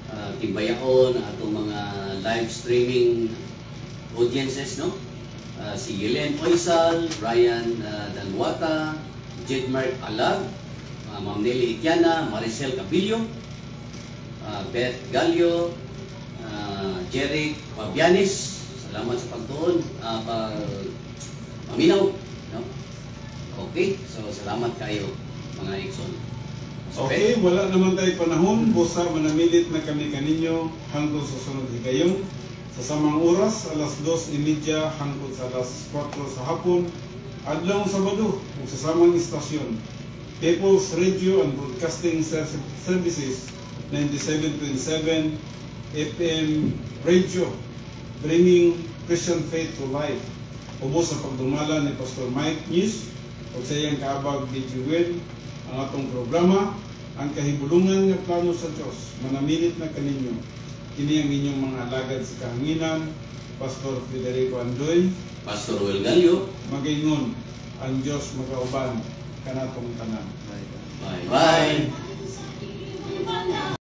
uh, timbayaon atong mga live streaming audiences, no? Uh, si Yelen Oysal, Ryan uh, Dalwata, Jedmark Alag, uh, Ma'am Nelly Itiana, Maricel Cabillo, uh, Beth Galio, uh, Jeric Pabianis. Salamat sa pagtuon, uh, pag maminaw, no? Okay, so salamat kayo mga Ikson. Okay, wala naman tayo panahon, busa manamilit na kami kaninyo hangtod sa sunod higayon. Sa samang oras, alas dos y media hangtod sa alas kwatro sa hapon, adlaw Sabado, kung sa samang istasyon, People's Radio and Broadcasting Services, ninety-seven point seven F M Radio, bringing Christian faith to life. Ubos sa pagdumala ni Pastor Mike News, o sa iyang kaabag D J Will, ang atong programa, ang kahibulungan nga plano sa Diyos, manamilit na kaninyo. Kini ang inyong mga alagad sa kahanginan, Pastor Federico Andoy, Pastor Will Galio, magaingon, ang Diyos magauban kanatong tanan. bye bye.